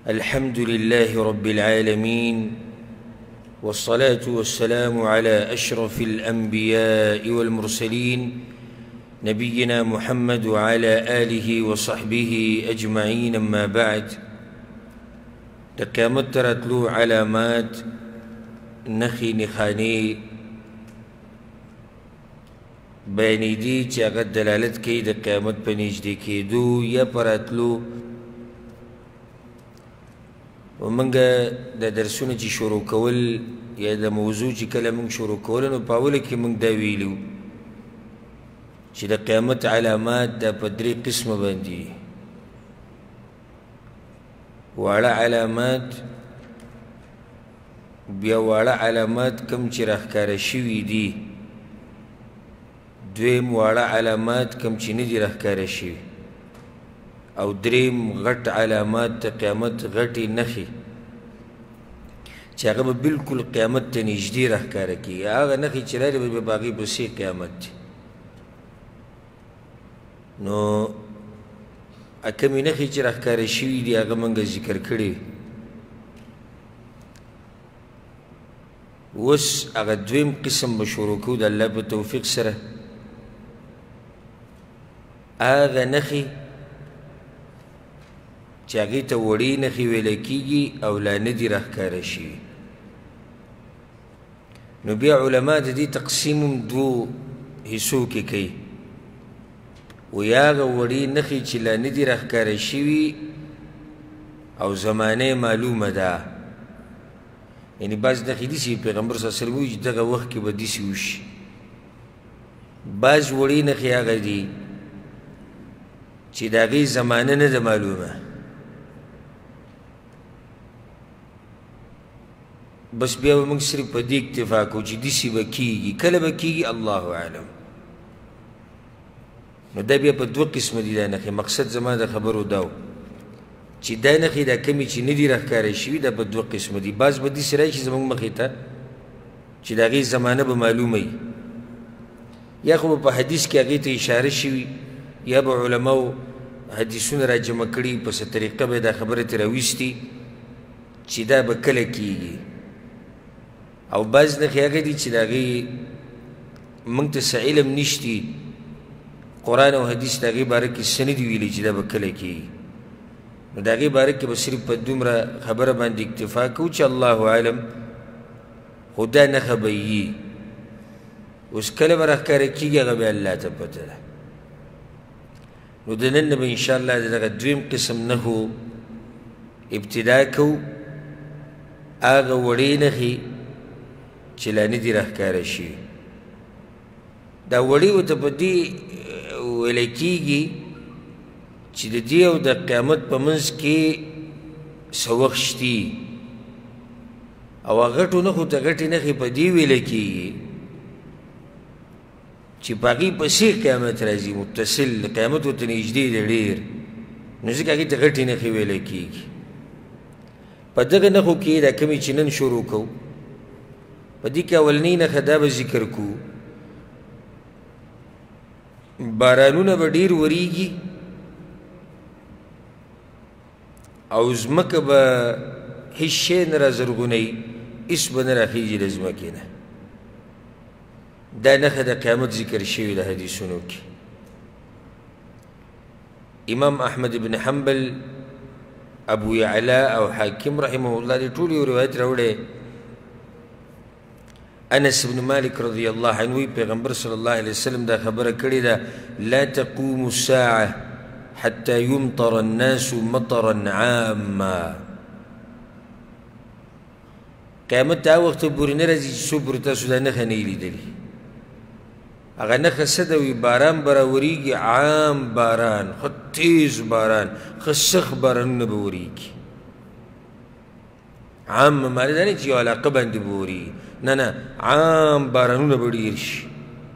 الحمد لله رب العالمين، والصلاة والسلام على أشرف الأنبياء والمرسلين نبينا محمد وعلى آله وصحبه أجمعين. أما بعد، قیامت راتلو علامات نخی نخانی بیانی دی چی اگر دلالت کی دا قیامت پا نجدی کی دو یا پراتلو. ومنگا دا درسونه چی شروع کول یا دا موضوع چی کلا منگ شروع کولنو پاوله کی منگ دا ویلو چی دا قیامت علامات دا پا دری قسم باندی. واړه علامات، بیا واړه علامات کم چې راښکاره شوي دي، دویم واړه علامات کم چې نه دي راښکاره شوي، او دریم غټ علامات د قیامت غټې نښې چې هغه به بلکل قیامت ته نږدې راښکاره کېږي. هغه نښې چې لري به په هغې پسې قیامت دی. نو کمی نخی چی راښکاره شوي دي هغه منگه ذکر کړي. اوس هغه دویم قسم به شروع کوو د الله په توفیق سره. هغه نخی چې هغې ته وړې نخې ویلی کېږي او لا نه دي راښکاره شوي. نو بیا علما د دې تقسیم هم دوو حصو کې کوي. وی هغه وړې نښې چې لا نه دي راښکاره شوي او زمانه معلومه ده، یعنې بعض نښې داسې پیغمبر صلی الله علیه وسلم وایي چې دغه وخت کې به داسې وشي. بعض وړې نښې هغه دي چې د هغې زمانه نه ده معلومه، بس بیا به موږ صرف په دې اکتفا کوو چې داسې به کېږي. کله به کېږي الله اعلم. نو دا بیا په دوه قسمه دي دا نښې. مقصد زما د خبرو دا و چې دا نښې دا کمې چې نه دي راښکاره شوي دا په دوه قسمه دي. بعض به داسې راشي زموږ مخې ته چې د هغې زمانه به معلومه وي، یا خو به په حدیث کې هغې ته اشاره شوي، یا به علماو حدیثونه را جمع کړي، په څه طریقه به دا خبره ترې راویستي چې دا به کله کېږي. او بعض نښې هغه دي چې د هغې موږ ته څه علم نشتي، قرآن او حدیث د هغې باره کې څه نه دي ویلي چې دا به کله کېږي. نو د هغې باره کې به صرف په دومره خبره باندې اکتفا کوو چې الله اعلم، خو دا نښه به یي. اوس کله به راښکاره کېږي هغه بیا الله ته پته ده. نو د نن نه به انشاءالله د دغه دویم قسم نښو ابتدا کوو. هغه وړې نښې چې لا نه دي راښکاره شوي، دا وړې ورته په دې ویلی کېږي چې د دې او د قیامت په منځ کې څه وخت شتي. او هغه غټو نښو ته غټې نښې په دې ویلی کېږي چې په هغې پسې قیامت راځي، متصل قیامت ورته نږدې دی ډېر، نو ځکه هغې ته غټې نښې ویلی کېږي. په دغه نښو کې دا کمې چې نن شروع کوو، په دې کې اولنۍ نښه دا به ذکر کوو. بارانونه به ډېر وریږي او ځمکه به هېڅ شی نه رازرغونوي، هېڅ به نه راخېږي له ځمکې نه. دا نښه د قیامت ذکر شوې ده حدیثونو کې. امام احمد بن حنبل، ابو یعلا او حاکم رحمه الله دې ټول یو روایت راوړی. انس بن مالک رضی الله عنه پیغمبر صلی الله علیه وسلم دا خبره کړې ده: لا تقوم الساعه حتى يمطر الناس مطرا عاما. قیامت هغه وخت پورې نه راځي چې څوک پورې تاسو دا نښه نه یې لیدلې. هغه نښه څه ده؟ وي باران به راورېږي، عام باران، ښه تیز باران، ښه سخت بارانونه به ورېږي. عام معنی دا نه چې یو علاقه باندې به ورېږي، نه نه، عام بارانونه به ډېر شي،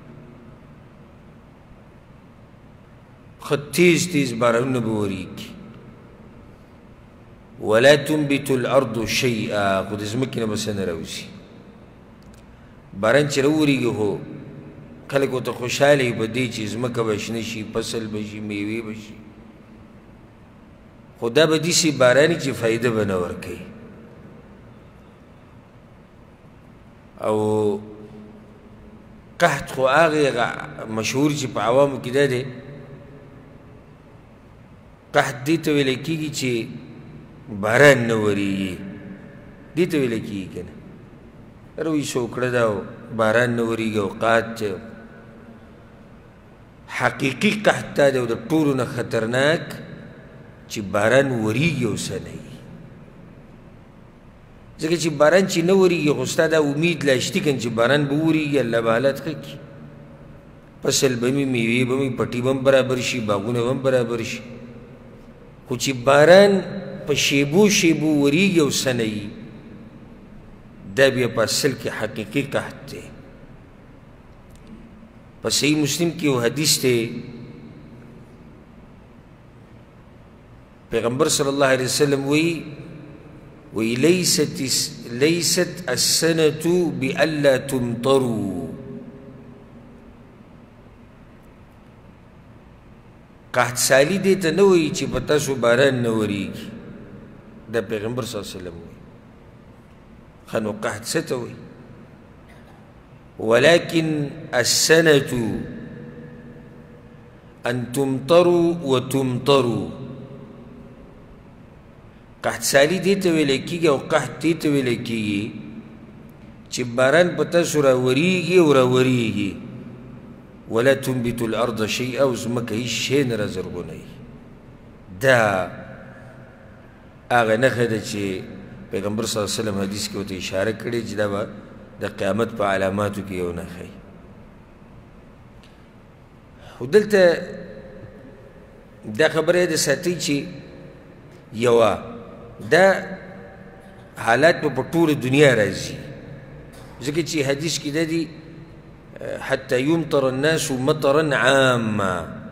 ښه تیز تیز بارانونه به ورېږي. ولا تنبت الارض شیئا، خو د ځمکې نه به څه نه راوځي. باران چې راورېږي خو خلک ورته خوشحاله وي په دې چې ځمکه به شنه شي، فصل به شي، میوې به شي. خو دا به داسې باراني چې فایده به نه ورکوي او قحط خو هغه مشهور چې په عوامو کې دا دی قحط دې ته ویلی کېږي چې باران نه ورېږي دې ته ویلی کېږي که نه روی سوکړه ده او باران نه ورېږي او قحط حقیقي قحط دا دی او د ټولو نه خطرناک چې باران ورېږي او څه نه وي ځکه چې باران چې نه ورېږي خو ستا دا امید لا شتي که چې باران به وورېږي الله به حالت ښه کړي فصل به مې میوې به مې پټي به هم برابر شي باغونه به هم برابر شي خو چې باران په شیبو شیبو ورېږي او څه نه وي دا بیا په اصل کې حقیقي قحط دی په صحیح مسلم کې یو حدیث دی پیغمبر صلی الله علیه وسلم وی لیست السنة بألا تمطروا قحط سالی دی ته نه وایي چې په تاسو باران نه ورېږي دا پیغمبر صلی الله علیه وسلم وایي ښه نو قحط څه ته وایي ولكن السنة أن تمطروا وتمطروا قحط سالی دې ته ویلی کېږي او قحط دې ته ویلی کېږي چې باران په تاسو راورېږي او راورېږي ولا تنبت الأرض شيئا او ځمکه هېڅ شی نه رازرغونوي دا هغه نښه ده چې پیغمبر صلی الله علیه وسلم حدیث کې ورته اشاره کړې چې دا به د قیامت په علاماتو کې یو نښه وي خو دلته دا خبره یې د ساتئ چې یوه دا حالات په ټوله دنیا راځي ځکه چې حدیث کې دا دي حتى يمطر الناس مطرا عاما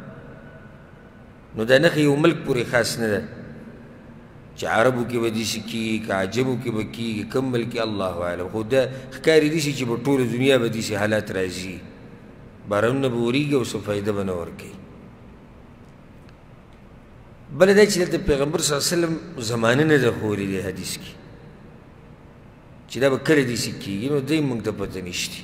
نو دا نښه یو ملک پورې خاص نه ده چې عربو کې به داسې کېږي که عجمو کې به کېږي کوم ملک کې الله اعلم خو دا ښکاري داسې چې په ټوله دنیا به داسې حالات راځي بارانونه به ورېږي او څه فایده به نه ورکوي بله دا چې دلته پیغمبر صلی الله علیه وسلم زمانه نه ده ښولې دی حدیث کې چې دا به کله داسې کېږي نو دی موږ ته پته نشته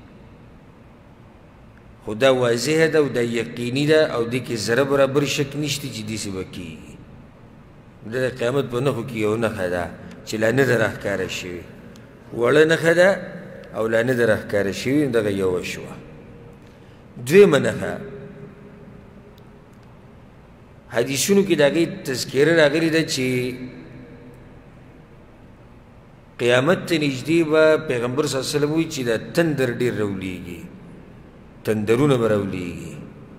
خو دا واضحه ده او دا یقیني ده او دې کې ذره برابر شک نشته چې داسې به کېږي دا د قیامت په نښو کې یو نښه ده چې لا نه ده راښکاره شوې وړه نښه ده او لا نه ده راښکاره شوې دغه یوه شوه دویمه نښه حدیثونو کې د هغې تذکیره راغلې ده چې قیامت ته نږدې به پیغمبر صلی الله علیه وسلم وایي چې دا تندر ډېر راولېږي تندرونه به راولېږي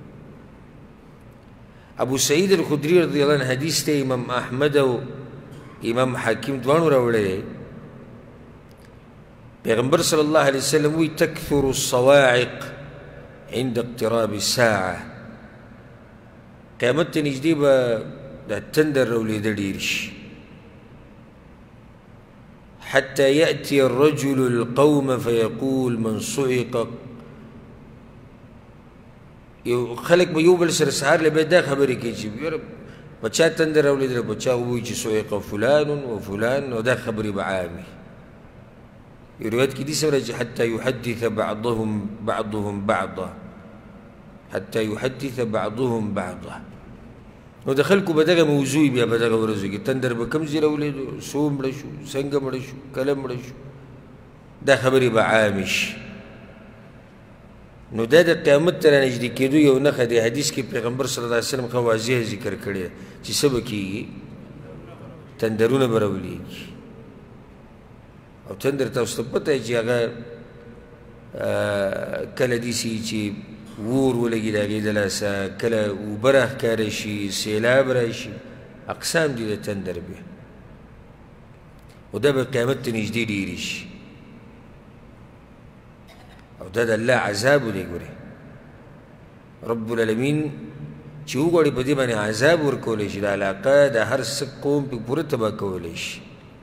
ابو سعید الخدری رضی الله عنه حدیث ته امام احمد او امام حاکم دواړو راوړی پیغمبر صلی الله علیه وسلم وایي تکثر الصواعق عند اقتراب الساعه قیامت ته نږدې به دا تندر راولېده ډېر شي حتى يأتي الرجل القوم فيقول من صعق یو خلک به یو بل سره سهار له بیا دا خبرې کوي چې یاره په چا تندر راولېدله په چا ووایي چې صعق فلان و فلان نو دا خبرې به عامې یو روایت کې داسې راځي حتى يحدث بعضهم بعضا حتى يحدث بعضهم بعضا نو د خلکو به دغه موضوع بیا په دغه ورځو کې تندر به کوم ځای راولېدو څو مړه شو څنګه مړه شو کله مړه شو دا خبرې به عامې شي نو دا د قیامت ته رانږدې کېدو یو نښه دی حدیث کې پیغمبر صلی الله علیه وسلم ښه واضح ذکر کړی چې څه به کېږي تندرونه به راولېږي او تندر تاسو ته پته چې هغه کله داسې چې اور ولګي د هغې د لاسه کله اوبه راښکاره شي سیلاب راشي اقسام دي د تندر بیا او دا به قیامت ته نږدې ډېرې شي او دا د الله عذاب دی ګورې رب العالمین چې وغواړي په دې باندې عذاب ورکولی شي د علاقه د هر څه قوم پې پوره تباه کولی شي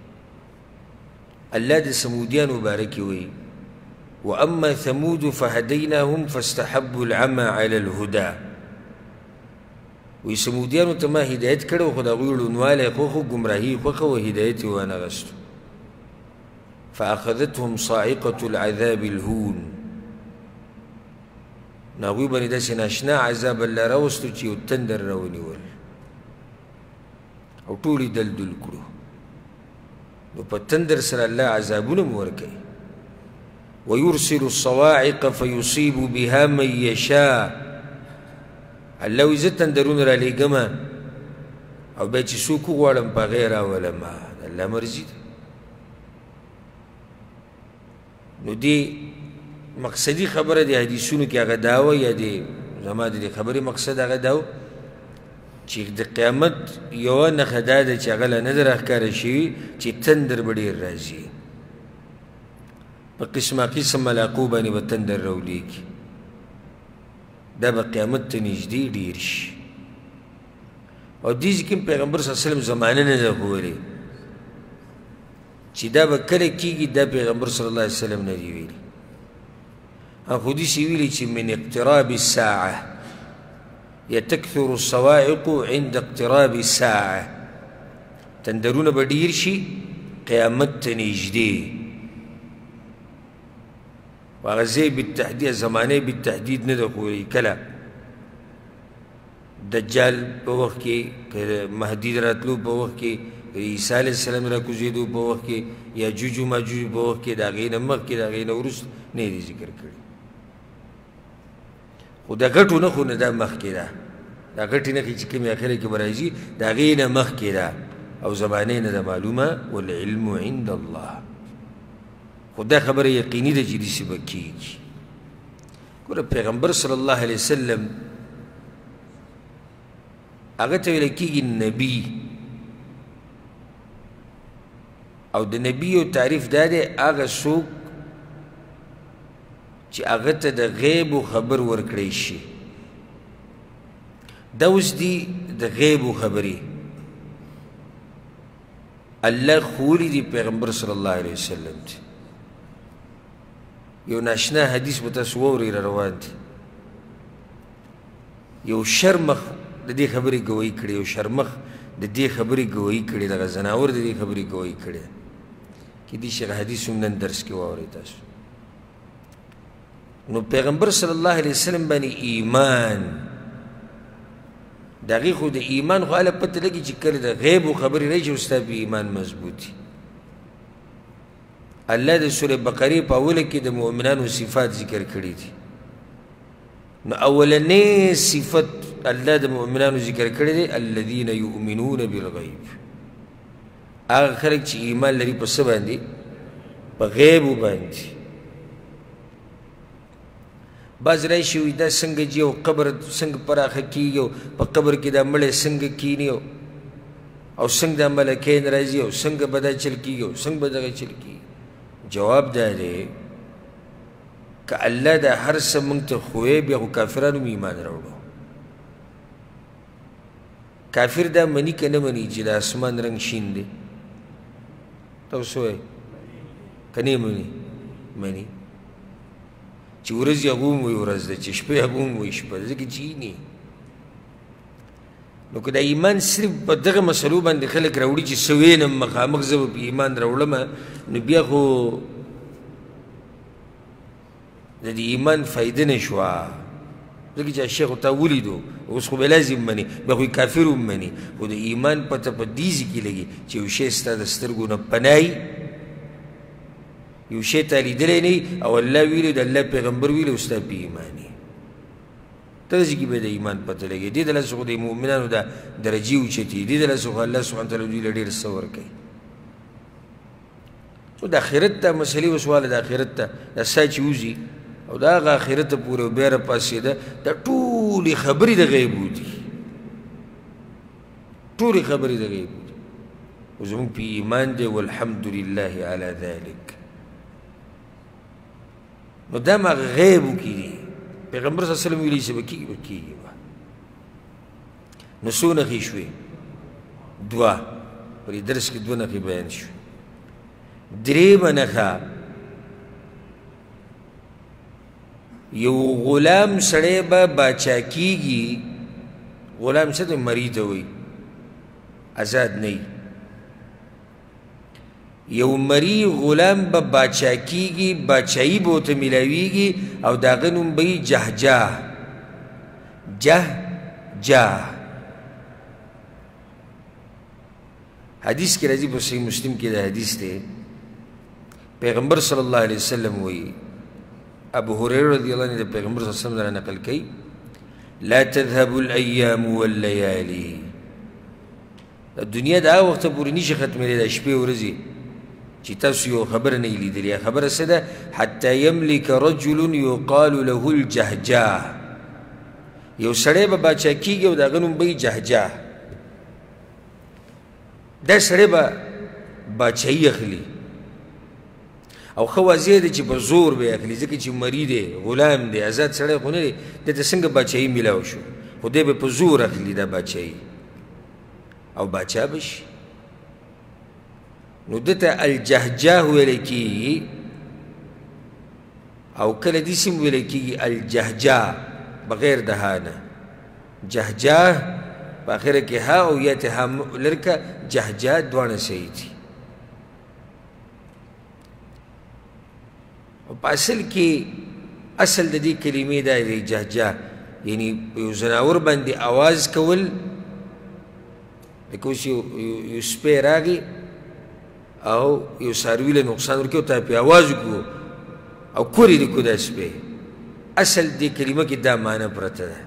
الله د سمودیانو باره کې وایي وأما ثمود فهديناهم فاستحبوا العمى على الهدى وی سمودیانو ته ما هدایت کړی خو د هغوی ړونوالی خوښ و ګمراهي خوښه و هدایت یې وانغستو فاخذتهم صاعقة العذاب الهون نو هغوی باندې داسې ناشنا عذاب الله راوستو چې یو تندر راونیول او ټول یې دلدل کړو نو په تندر سره الله عذابونه م ورکوي ويرسل الصواعق فيصيب بها من يشاء الله وی زه تندرونه رالیږمه او بیا چې څوک وغواړم په هغې راولمه د الله مرضي ده نو دې مقصدي خبره د حدیثونو کې هغه دا وه یا د زما د دې خبرې مقصد هغه دا و چې د قیامت یوه نښه دا ده چې هغه لا نه ده راښکاره شوي چې تندر به ډېر راځي په قسمه قسم ملاقو باندې به تندر راولیږي دا به قیامت ته نږدې ډېر شي او دې ځکه پیغمبر صلی الله علیه وسلم زمانه نه ده ښوولې چې دا به کله کېږي دا پیغمبر صلی الله علیه وسلم نه دي ویلي خو داسې ویلي چې من اقتراب الساعه یتکثر الصواعق عند اقتراب الساعه تندرونه به ډېر شي قیامت ته نږدې وهغه ځای بالتحدید زمانه بالتحدید نه ده ښوولې کله دجال په وخت کې که مهدي د راتلو په وخت کې عیسی علیه السلام راکوزېدو په وخت کې یاجوج و ماجوج په وخت کې د هغې نه مخکې د هغې نه وروسته نه یې ذکر کړي خو د ګټو نښو نه دا مخکې ده دا ګټې نښې چې کومې اخره کې به راځي د هغې نه مخکې ده او زمانې نه ده معلومه والعلم عند الله خو دا خبره یقیني ده چې داسې به کېږي ګوره پیغمبر صلی الله علیه وسلم هغه ته ویل کېږي نبي او د نبي یو تعریف دا دی هغه څوک چې هغه ته د غیبو خبر ورکړی شي دا اوس دي د غیبو خبرې الله ښوولي دي پیغمبر صلی الله علیه وسلم ته یو ناشنا حدیث به تاسو واورئ را روان دي یو شرمخ د دې خبرې ګویي کړې یو شرمخ د دې خبرې ګویي کړې دغه ځناور د دې خبرې ګویي کړې کېدای شي هغه حدیث هم نن درس کې واورئ تاسو نو پیغمبر صلی الله علیه وسلم باندې ایمان د هغې خو د ایمان خو هله پته لګي چې کله د غیبو خبرې راشي او ستا په ایمان مضبوط وي الله د سورې بقرې په اوله کې د مؤمنانو صفات ذکر کړي دي نو اولنی صفت الله د مؤمنانو ذکر کړی دی الذین یؤمنون بالغیب هغه خلک چې ایمان لري په څه باندې په غیبو باندې بعض راشي وي دا څنګه جي او قبر څنګه پراخه کېږي او په قبر کې دا مړی څنګه کښېني او څنګه دا ملکین راځي او څنګه به دا چل کېږي او څنګه به دغه چل کېږي جواب دا دی که الله دا هر څه موږ ته ښوی بیا خو کافرانو م ایمان راوړو کافر دا مني که نه مني چې د اسمان رنګ شین دی تاسو وایئ که نه مني مني چې ورځ یې هغه هم وایي ورځ ده چې شپه یې هغه هم وایي شپه ده ځکه چې یې نو که دا ایمان صرف په دغه مسلو باندې خلک راوړي چې څه وینم مخامخ زه به په ایمان راوړمه نو بیا خو د دې ایمان فایده نه شوه ځکه چې شیخ ورته ولیدو اوس خو به لازم مني بیا خو یې کافر هم مني خو د ایمان پته په دې ځای کې لګي چې یو شی ستا د سترګو نه پناه یو شی تا لیدلی نه او الله ویلي د الله پیغمبر ویلي او ستا په ایمان یې ته داسې کې به د ایمان پته لګي دې دلاسې خو د مؤمنانو دا درجې اوچتې دې دلاسې خو الله سبحانه تعالی دوی له ډېر څه ورکوي خو د آخرت ته مسلې وسواله د آخرت ته دا سا چې وځي او دا هغه آخرت ته پورې بیا راپاڅېده دا ټولې خبرې د غیبو دي ټولې خبرې د غیبو دي خو زموږ په ایمان دی والحمد لله علی ذلک نو دا ما غیبو کې دي پیغمبر صلی الله علیه وسلم ویلي چې به کېږي به کېږي به نو څو نښې شوې دوه په دې درس کې دوه نښې بیان شوې درېیمه نښه یو غلام سړی به باچا کېږي غلام څه ته مري ته وایي آزاد نه وي یو مری غلام به باچا کیږي باچایي به ورته میلاویږي او د هغه نوم به وي جهجاه جهجاه حدیث کې راځي په صحیح مسلم کې دا حدیث دی پیغمبر صلی الله علیه وسلم وایي ابو هريره رضی الله عنه د پیغمبر صلی الله علیه وسلم نقل کوي لا تذهب الايام والليالي دنیا دا وخت پورې نشي ختمېدلی دا شپې ورځې چې تاسو یو خبره نه لیدلې خبره څه ده حتى يملك رجل يقال له الجهجاه یو سړی به باچا کېږي او د هغه نوم به وي جهجاه دا سړی به باچایي اخلي او ښه واضح دی چې په زور به یې اخلي ځکه چې مري دی غلام دی آزاد سړی خو نه دی ده ته څنګه باچایي میلاو شو خو دی به په زور اخلي دا باچایي او باچا به شي نو ده ته الجهجاه ویلی کېږي او کله داسې هم ویلی کېږي الجهجاه بغیر د ها نه جهجاه په آخره کې ها او یا ته ها لرکه جهجاه دواړه صحیح دي او په اصل کې اصل د دې کلمې دا دی جهجاه یعنی یو زناور باندې آواز کول لکه اوس یو سپی راغی او یو څاروي له نقصان ورکوي او تا پې آواز وکړو او کورې دې کړو دا سپی اصل دې کلمه کې دا معنی پرته ده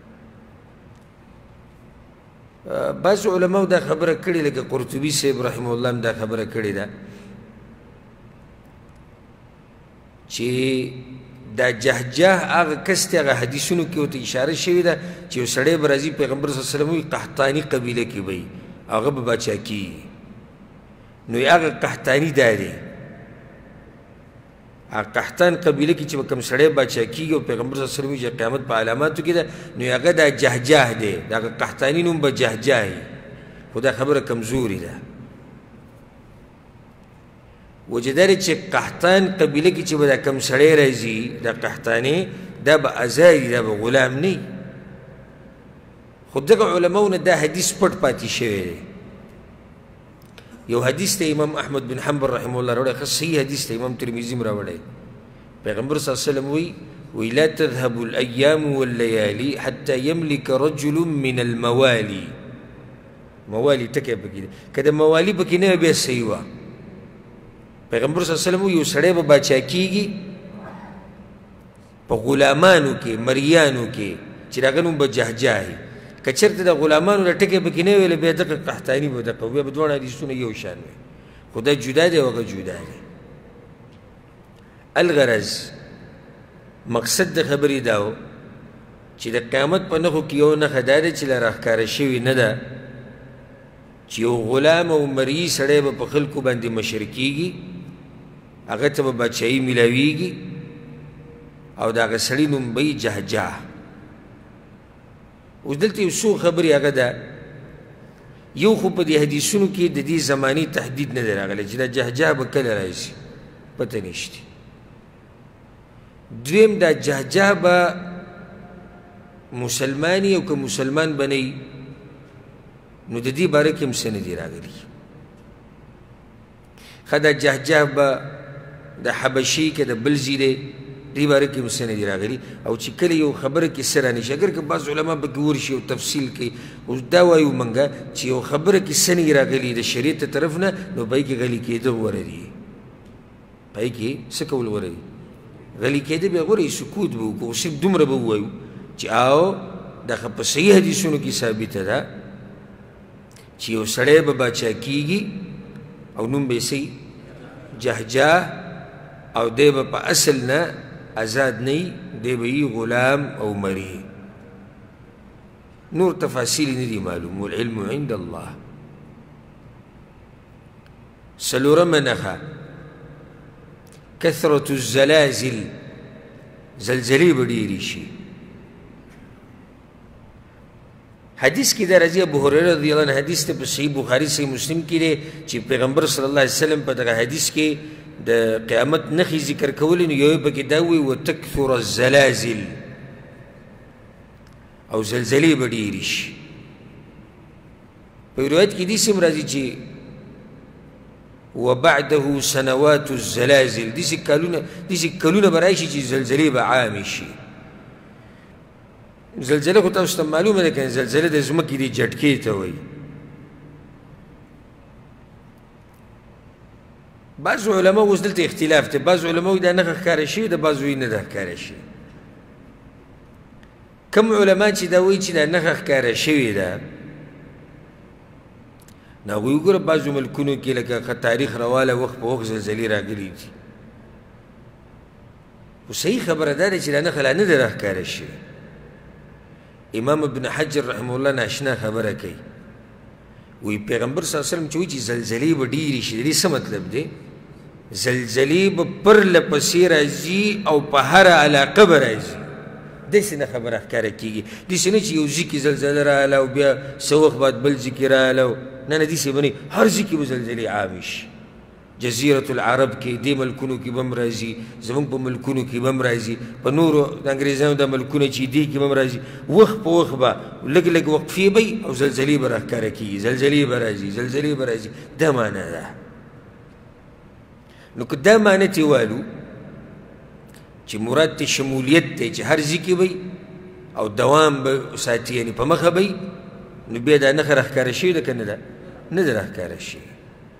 بعض علماو دا خبره کړې لکه قرطبي صاحب رحمه الله هم دا خبره کړې ده چې دا جهجاه هغه کس دی هغه حدیثونو کې ورته اشاره شوې ده چې یو سړی به راځي پیغمبر صلی الله علیه وسلم وایي قحطاني قبیله کې به وي هغه به باچا کېږي نو هغه قحطاني دا دی هغه قحطان قبیله کې چې به کوم سړی باچا کېږي او پیغمبر صلی الله علیه وسلم وایي چې قیامت په علاماتو کې ده نو هغه دا جهجاه دی د هغه قحطاني نوم به جهجاه وي خو دا خبره کمزوري ده وجه دا دی چې قحطان قبیله کې چې به دا کوم سړی راځي دا قحطاني دا به ازادي دا به غلام نه وي خو دغه علماو نه دا حدیث پټ پاتې شوی دی یو حدیث ته امام احمد بن حنبل رحمه الله راوړی ښه صحیح حدیث ته امام ترمذي هم راوړی پیغمبر صلی الله علیه وسلم وی لا تذهب الايام والليالي حتى يملك رجل من الموالي موالي ټکی پکې دی که د موالي پکې نه وی بیا صحیح وه پیغمبر صلی الله علیه وسلم یو سړی به باچا کېږي په غلامانو کې مریانو کې چې د هغه نوم به جهجاه وي که چېرته د غلامانو د ټکی پکې نه ویلی بیا دغه قحطاني به دغه بیا به دواړه حدیثونه یو شان وي خو دا جدا دی او هغه جدا دی الغرض مقصد د خبرې دا و چې د قیامت په نښو کې یو نښه دا ده چې لا راښکاره شوې نه ده چې یو غلام او مري سړی به په خلکو باندې مشر کېږي هغه ته به باچایي میلاویږي او د هغه سړي نوم به وي جهجاه اوس دلته یو څو خبرې هغه ده یو خو په دې حدیثونو کې د دې زماني تحدید نه دی راغلی چې دا جهجاه به کله راځي پته نشته دویم دا جهجاه به مسلماني او که مسلمان به نه نو د دې باره کې هم څه نه دي راغلي ښه دا جهجاه به د حبشي که د بل ځای دی دې باره کې هم څه نه دي راغلي او چې کله یو خبره کې څه رانشي اگر که بعض علما پکې ورشي او تفصیل کوي اوس دا وایو موږ چې یو خبره کې څه نه راغلي د شریعت طرف نه نو پای کې غلي کېدل غوره دي پای کې څه کول غوره دي غلي کېدل بیا غوره سکوت به وکړو صرف دومره به ووایو چې او دغه په صحیح حدیثونو کې ثابته ده چې یو سړی به باچا کېږي او نوم به یې جهجاه او دی به په اصل نه آزاد نه وي دی به وي غلام او مري نور تفاصیل نه دي معلوم والعلم عند الله څلورمه نښه کثرة الزلازل زلزلې به ډېرې شي حدیث کې دا راځي ابو هريره رضی الله عنه حدیث ته په صحیح بخاري صحیح مسلم کې دی چې پیغمبر صلی الله علیه وسلم په دغه حدیث کې د قیامت نښې ذکر کولی نو یو یې پکې دا وایي وتکثر الزلازل او زلزلې به ډېرې شي په روایت کې داسې هم راځي چې وبعده سنوات الزلازل، داسې کلونه به راشي چې زلزلې به عامې شي. زلزله خو تاسو ته معلومه ده که زلزله د ځمکې د جټکې ته وایي. بعض علما اوس دلته اختلاف دی، بعض علما وایي دا نښه ښکاره شوې ده، بعض وایي نه ده ښکاره شوې. کوم علما چې دا وایي چې دا نښه ښکاره شوې ده نو هغوی وګوره بعضو ملکونو کې لکه تاریخ رواله وخت په وخت زلزلې راغلي دي، خو صحیح خبره دا ده چې دا نښه لا نه ده راښکاره شوې. امام ابن حجر رحمه الله ناشنا خبره کوي، وی پیغمبر صلی الله علیه وسلم چې وایي چې زلزلې به ډېرې شي، د دې څه مطلب دی؟ زلزلې به پرله پسې راځي او په هره علاقه به راځي. داسې نه خبره ښکاره کېږي، داسې نه چې یو ځای کې زلزله راغله او بیا څه وخت بعد بل ځای کې راغله، نه نه داسې به نه، هر ځای کې به زلزلې عامې شي. جزیرة العرب کې دې ملکونو کې به هم راځي، زموږ په ملکونو کې به هم راځي، په نورو د انګریزانو دا ملکونه چې دې کې به هم راځي. وخت په وخت به لږ لږ وقفې به وي او زلزلې به راښکاره کېږي، زلزلې به راځي، زلزلې به راځي. دا معنی ده. نو که دا معنی ترې والو چې مراد ترې شمولیت دی چې هر ځای کې به او دوام به ساتي، یعنې په مخه به نو بیا دا نښه راښکاره شوې ده که نه ده؟ نه ده راښکاره شوې.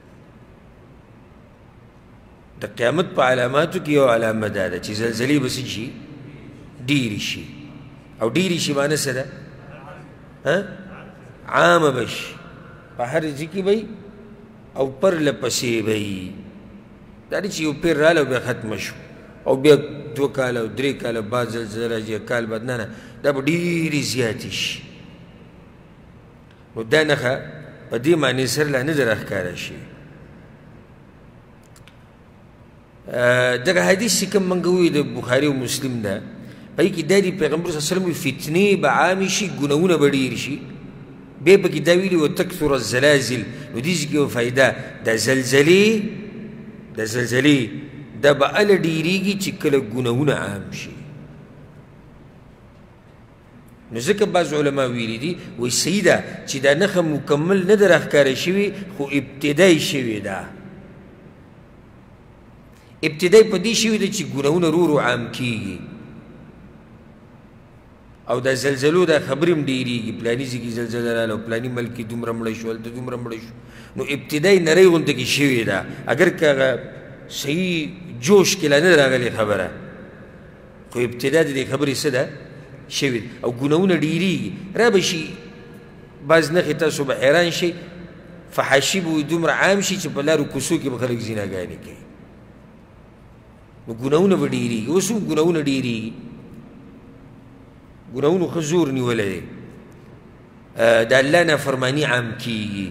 د قیامت په علاماتو کې یو علامه دا ده چې زلزلې به څه شي؟ ډېرې شي. او ډېرې شي معنی څه ده؟ عامه به شي، په هر ځای کې به او پرله پسې به وي. دا نه چې یو پیر راغله او بیا ختمه شو او بیا 2 کاله او 3 کاله بعد زلزله راځي، کال بعد، نه نه، دا به ډېرې زیاتې شي. نو دا نښه په دې معنې سره لا نه ده راښکاره شوې. دغه حدیث چې کوم موږ ووایو د بخاري او مسلم ده، په هغې کې دا دي پیغمبر صلی الله علیه وسلم وایي فتنې به عامې شي، ګناهونه به ډېر شي. بیا پکې دا ویلي وتکثر الزلازل، نو دې ځای کې یوه فایده، دا زلزلې دا به هله ډېرېږي چې کله ګناهونه عام شي. نو ځکه بعض علما ویلي دي وایي صحیح ده چې دا نښه مکمل نه ده راښکاره شوې، خو ابتدای شوې ده. ابتدای په دې شوې ده چې ګناهونه ورو ورو عام کېږي او دا زلزلو دا خبرې هم ډېرېږي، پلاني ځای کې زلزله راغله او پلاني ملک کې دومره مړه شو، هلته دومره مړه شو. نو ابتدای نری غونته کې شوې ده، اگر که هغه صحیح جوش کې لا نه راغلې خبره، خو ابتدا د دې خبرې څه ده؟ شوې ده. او ګناهونه ډېرېږي، را به شي بعض نښې تاسو به حیران شئ، فحاشي به دومره عام شي چې په لارو کوڅو کې به خلک زیناګانې کوي. نو ګناهونه به ډېرېږي. اوس هم ګناهونه ډېرېږي، ګناهونو ښه زور نیولی دی. د الله نافرماني عام کېږي،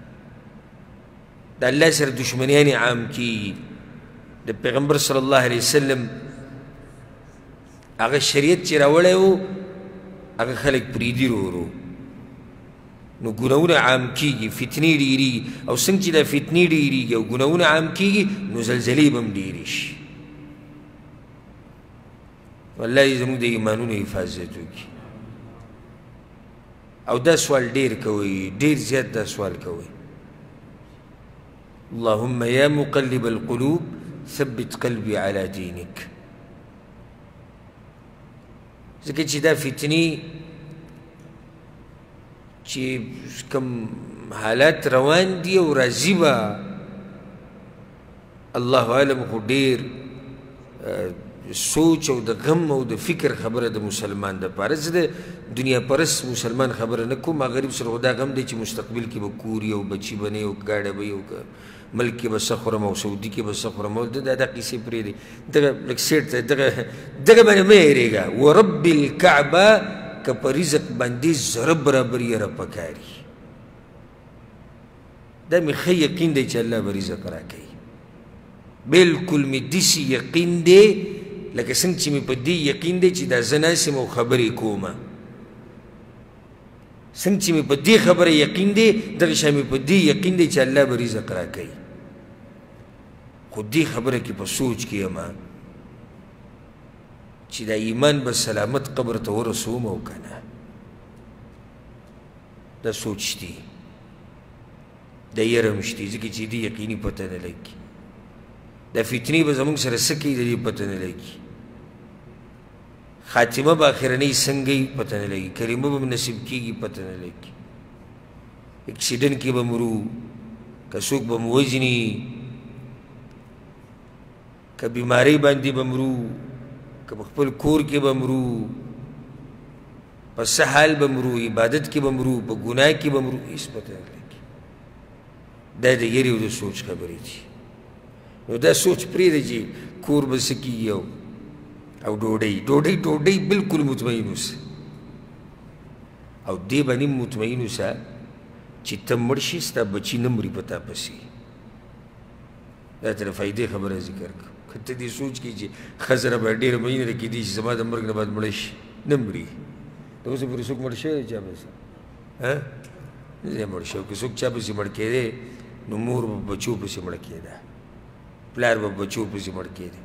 د الله سره دشمنیانې عام کېږي. د پیغمبر صلی الله علیه وسلم هغه شریعت چې راوړی و هغه خلک پرېږدي ورو ورو، نو ګناهونه عام کېږي، فتنې ډېرېږي. او څنګه چې دا فتنې ډېرېږي او ګناهونه عام کېږي نو زلزلې به هم ډېرې شي. والله دې زموږ د ایمانونو حفاظت وکړي. او دا سوال ډېر کوئ، ډېر زیات دا سوال کوئ، اللهم یا مقلب القلوب ثبت قلبي على دينك. ځکه چې دا فتنې چې کوم حالات روان دي او راځي به، الله اعلم، خو ډېر سوچ او د غم او د فکر خبره د مسلمان دپاره. زه د دنیا پرست مسلمان خبره نه کوم، غریب سره خو دا غم دی چې مستقبل کې به کور وي او بچي به نه وي او ګاډه به وي او ملک کې به څه خورم او سعودي کې به څه خورم، او دا قیسې پرېږدي. دغه لږ سیټ ته دغه باندې مه هېرېږه. ورب الکعبه که په رزق باندې زره برابر یې راپکاري، دا مې ښه یقین دی چې الله به رزق راکوي. بلکل مې داسې یقین دی لکه څنګه چې مې په دې یقین دی چې دا زه ناست یم او خبرې کومه. څنګه چې مې په دې خبره یقین دی دغه شان مې په دې یقین دی چې الله به رزق راکوي. خو دې خبره کې په سوچ کې یم چې دا ایمان به سلامت قبر ته ورسوم او که نه. دا سوچ دی. د یره هم شتي ځکه چې دې یقیني پته نه لګي دا فتنې به زموږ سره څه کوي د دې پته نه لګي خاتمه به اخرنۍ څنګه وي پته نه لګي کلمه به نصیب کېږي پته نه لګي اکسیډنټ کې به مرو که څوک به مو وژني که بیمارۍ باندې به مرو که په خپل کور کې به مرو په څه حال به مرو عبادت کې به مرو په ګناه کې به مرو هېڅ پته نه لګي دا د یرې او د سوچ خبرې دي نو دا سوچ پرېږده چې کور به څه کېږي او ډوډۍ بلکل مطمئن اوسه او دې باندې مطمئن اوسه چې ته مړ شي ستا بچي نه مري په تا پسې دا تر فایدې خبره ذکر کړه که ته دې سوچ کړي چې ښځه رابه ډېره مینه ده کېدای شي زما د مرګ نه بعد مړه شي نه مري د اوسه پورې څوک مړ شوی دی چا پسې نه مړ شوی که څوک چا پسې مړ کېدی نو مور به بچو پسې مړه کېده پلار به بچو پسې مړ کېده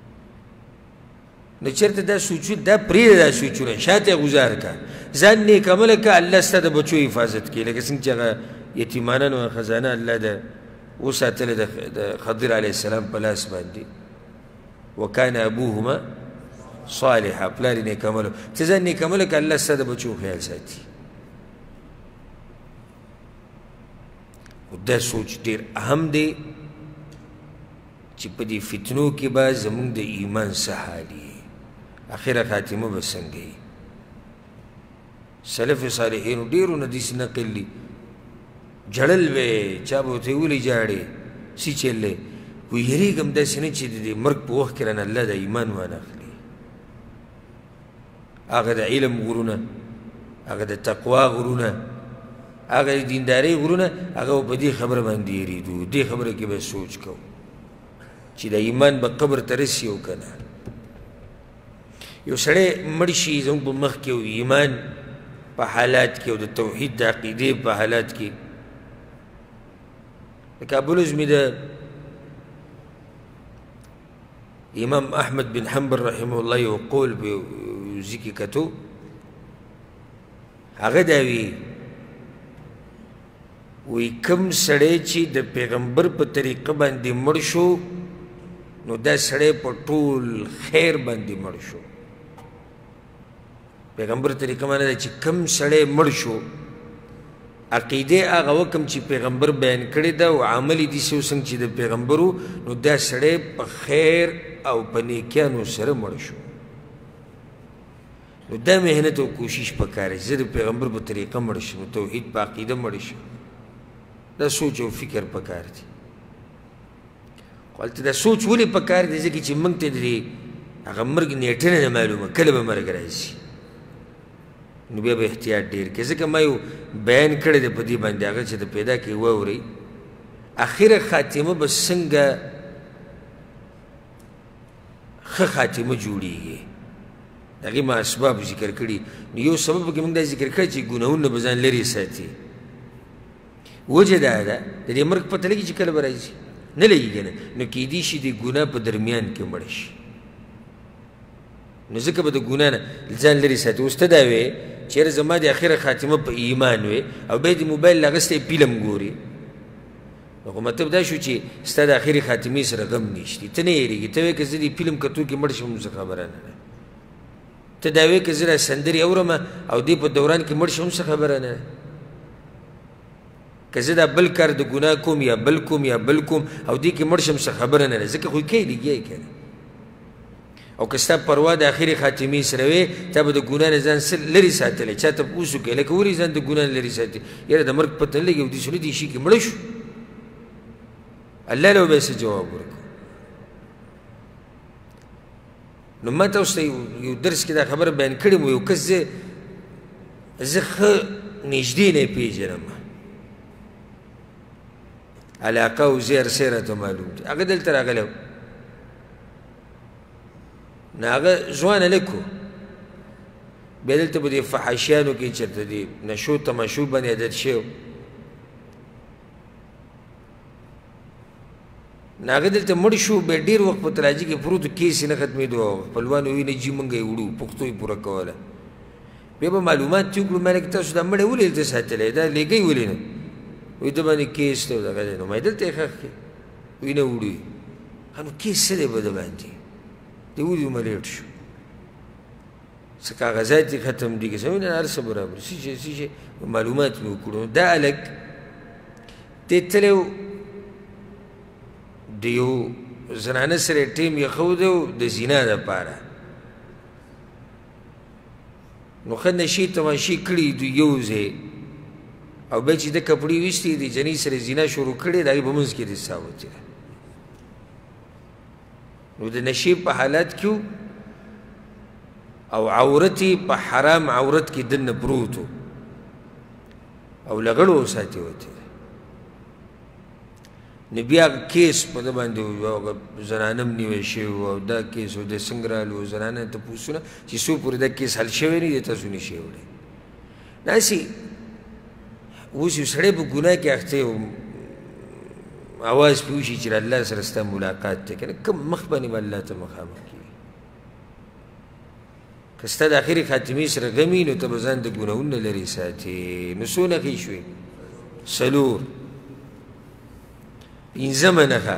نو چېرته دا سوچونه دا پرېږده دا سوچونه شاته یې ګزار کړه ځان نیک عمله کړه الله ستا د بچو حفاظت کوي لکه څنګه چې هغه یتیمانان او خزانه الله د وساتله د خضر علیه السلام په لاس باندې وکان ابوهما صالحا پلار یې نیک عمله چې ځان نیک عمله کړه الله ستا د بچو خیال ساتي خو دا سوچ ډېر اهم دی چې په دې فتنو کې به زموږ د ایمان څه حال وي اخره خاتمه به څنګه وي سلف صالحینو ډېرو نه داسې نقل دي جړل به چا به ورته ولي جاړې څه چل دی وی یېرېږم داسې نه چې د دې مرګ په وخت کې رانه الله د ایمان وانخلي هغه د علم غرونه هغه د تقوا غرونه هغه د دیندارۍ غرونه هغه په دې خبره باندې یېرېدو دې خبره کې به سوچ کوو چې د ایمان به قبر ته رسي او که نه یو سړی مړ شي زموږ په مخ کې او ایمان په حالات کې او د توحید د عقیدې په حالات کې د کابل عظمي د امام احمد بن حنبل رحمه الله یو قول په یو ځای کې کتو هغه دا وی کوم سړی چې د پیغمبر په طریقه باندې مړ شو نو دا سړی په ټول خیر باندې مړ شو پیغمبر طریقه معنی ده چې کوم سړی مړ شو عقیده هغه وکم چې پیغمبر بیان کړې ده او عمل یې داسې وسنګ چې د پیغمبرو نو دا سړی په خیر او په نیکیانو سره مړ شو نو دا محنت او کوشش پکار دی زه د پیغمبر په طریقه مړ شم توحید په عقیده مړ شم دا سوچ او فکر پکار دی خو هلته دا سوچ ولې پکار دی ځکه چې موږ ته د هغه مرګ نیټه نه معلومه کله به مرګ راځي نو بیا به احتیاط ډېر کړي ځکه ما یو بیان کړی دی په دې باندې هغه چې د پیدا کې واورئ اخره خاتمه به څنګه ښه خاتمه جوړېږي د هغې ما اسباب ذکر کړي نو یو سبب پکې موږ دا ذکر کړی چې ګناهونه به ځان لرې ساتي وجه دا ده د دې مرګ پته لګي چې کله به راځي نه لګي که نه نو کیدای شي د ګناه په درمیان کې مړ شي نو ځکه به د ګناه نه ځان لرې ساتي اوس ته دا وې چېرې زما د اخره خاتمه په ایمان وې او بیا د موبایل اخیستی فلم ګوري نو خو مطلب دا شو چې ستا د اخرې خاتمې سره غم نشتي ته نه یېرېږي ته وایې که زه د فلم کتو کې مړ شم څه خبره نه ده ته دا وایې که زه را سندرې اورم او دې په دوران کې مړ شم څه خبره نه ده که زه دا بل کار د ګناه کوم یا بل کوم او دې کې مړ شم څه خبره نه ده ځکه خو یې کوي لګیا یې که نه او که ستا پروا د اخرې خاتمې سره وې تا به د ګناه نه ځان لرې ساتلی چا تپوس وکړې لکه ولې ځان د ګناه نه لرې ساتي یاره د مرګ پته نه لګي او دې سړي دې شي کې مړه شو الله له به څه جواب ورکړو نو ما ته اوس یو درس کې دا خبره بیان کړې مو یو کس زه ښه نږدې نه یې پېژنم علاقه او زیر سی راته معلوم دي هغه دلته راغلی و نو هغه ځوان هلک و بیا دلته به دې فحاشیانو کې چېرته دې نشو تماشو باندې عادت شوی و نو هغه دلته مړ شو بیا ډېر وخت په تراجي کې پروت و کیس یې نه ختمېدو او خپلوانو وویل نه جي مونږ یې وړو پښتو یې پوره کوله بیا به معلومات چې وکړو ما لکه تاسو دا مړی ولې دلته ساتلی دا لېږئ ولې نه وایي ده باندې کیس دی او دغه دی نو ما یې دلته یې ښخ کړې وایي نه وړي نو کیس څه دی په ده باندې دی ولې دومره لیټ شو څه کاغذات یې ختم دي که څه نه هر څه برابر څه شي معلومات مې وکړو دا هلک دی تللی و د یو زنانه سره یې ټیم ایښودی و د زنا دپاره نو ښه نشې تماشې کړي دوی یو ځای او بیا چې د کپړې ویستې د جنۍ سره زنا شروع کړې د هغې په منځ کې د ساه وتې ده نو د نشې په حالت کې او عورت یې په حرام عورت کې دننه پروت و او لغړو وساتې وتې ده نو بیا کیس په ده باندې زنانه هم نیوی شوی و او دا کیس و د څنګه رالو زنانه تپوسونه چې څو پورې دا کیس حل شوی نه دی تاسو نشئ وړی داسې اوس یو سړی په ګناه کې اخته یو اواز پې وشي چې الله سره ستا ملاقات دی که نه کوم مخ باندې به الله ته مخامخ کېږي که ستا د اخرې خاتمې سره غم وي نو ته به ځان د ګناهونو نه لرې ساتې نو څو نښې شوې څلور پنځمه نښه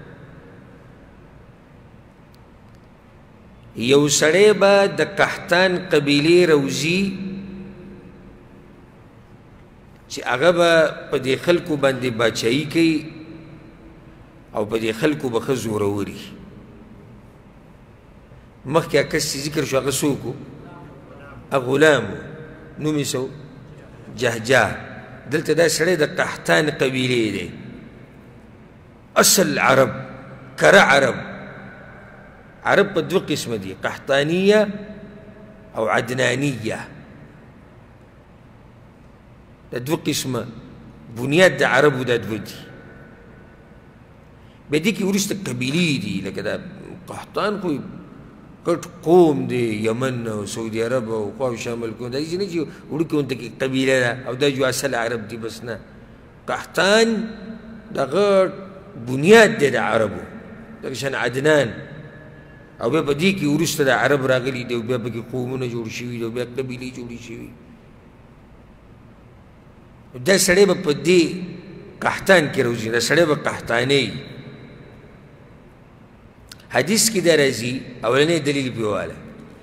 یو سړی به د قحطان قبیلې روزي چې هغه به په دې خلکو باندې باچایي کوي او په دې خلکو به ښه زوروري مخکې هغه کس چې ذکر شو هغه څوک و غلام و نوم یې څه و جهجاه دلته دا سړی د قحطان قبیلې دی اصل عرب کره عرب په دوه قسمه دي قحطانیه او عدنانیه دا دوه قسمه بنیاد د عربو دا دوه دي بیا دې کې وروسته قبیلې دي لکه دا قحطان خو ګډ قوم دی یمن او سعودي عرب او خواو شامل کړو دا داسې نه چې وړوکې غونته کې قبیله ده او دا جو اصل عرب دي بس نه قحطان دا غټ بنیاد دی د عربو لکه شان عدنان او بیا په دې کې وروسته د عرب راغلي دی او بیا پکې قومونه جوړ شوي دي او بیا قبیلې جوړې شوي دا سړی به په دې قحطان کې روزي دا سړی به قحطانی حدیث کې دا راځي اولنی دلیل پې واله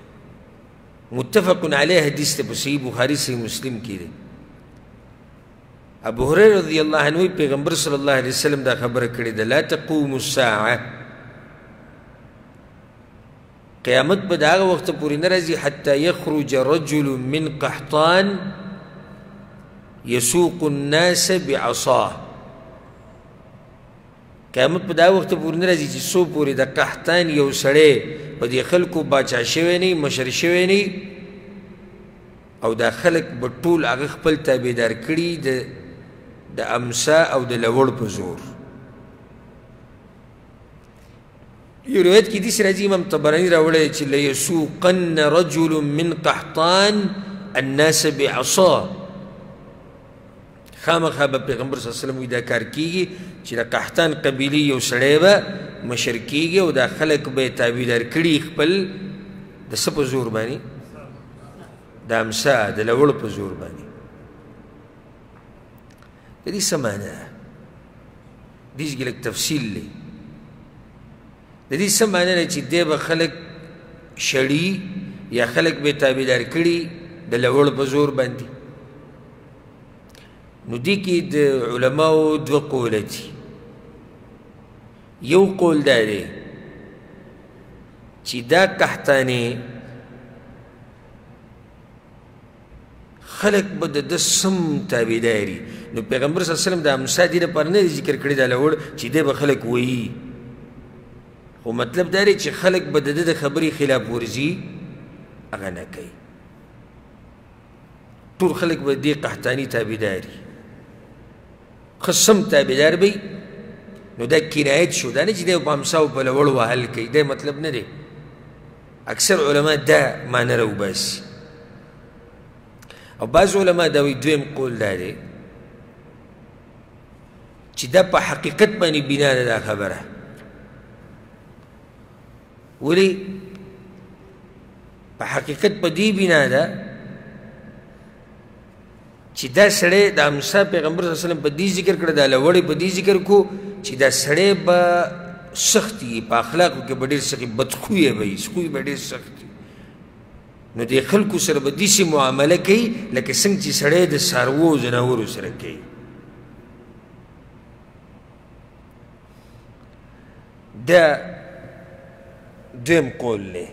متفق علیه حدیث ته په صحیح بخاري صحیح مسلم کې دی ابو هريره رضی الله عنه پیغمبر صلی الله علیه وسلم دا خبره کړې ده لا تقوم الساعه قیامت به د هغه وخته پورې نه راځي حتی یخرج رجل من قحطان یسوق الناس بعصاه قیامت په دا وخته پورې نه راځي چې څو پورې د قحطان یو سړی په دې خلکو باچا شوی نه مشر شوی نه او دا خلک به ټول هغه خپل تابعدار کړي د امسا او د لوړ په زور یو روایت کې داسې راځي امام طبراني راوړی چې لیسوقن رجل من قحطان الناس بعصاه خامخا به پیغمبر صلی الله علیه وسلم وایي دا کار کېږي چې د قحطان قبیلې یو سړی به مشر کېږي او دا خلک به یې تابعدار کړي خپل د څه په زور باندې د امسا د لوړ په زور باندې د دې څه معنی ده دې کې لږ تفصیل دی د دې څه معنی ده چې دی به خلک شړي یا خلک به یې تابعدار کړي د لوړ په زور باندې نو دې کې د علماو دوه قوله دي یو قول دا دی چې دا قحطانې خلق به د ده سم تابعداري نو پیغمبر صلی الله علیه وسلم د امسا دې لپاره نه ذکر کړي دا لوړ چې دی به خلک وایي خو مطلب دا دی چې خلک به د ده د خبرې خلاف ورزي هغه نه کوي ټول خلک به دې قحطاني تابعداري خصم تابعدار به نو دا کنایت شو دا نه چې دی په امساو په لوړ وهل کوي دا مطلب نه دی اکثر علما دا معنی راوباسي او بعض علما دا وایي دویم قول دا دی چې دا په حقیقت باندې بنا ده دا خبره ولې په حقیقت په دې بنا ده چې دا سړی د امسا پیغمبر صلی الله علیه وسلم په دې ذکر کړه، د لوړې په دې ذکر کو چې دا سړی به سخت وي، په اخلاقو کې به ډېر سخت وي، بدخویه به وي، خوی به ډېر سخت وي. نو د خلکو سره به داسې معامله کوي لکه څنګه چې سړی د څاروو او ځناورو سره کوي. دا دویم قول دی.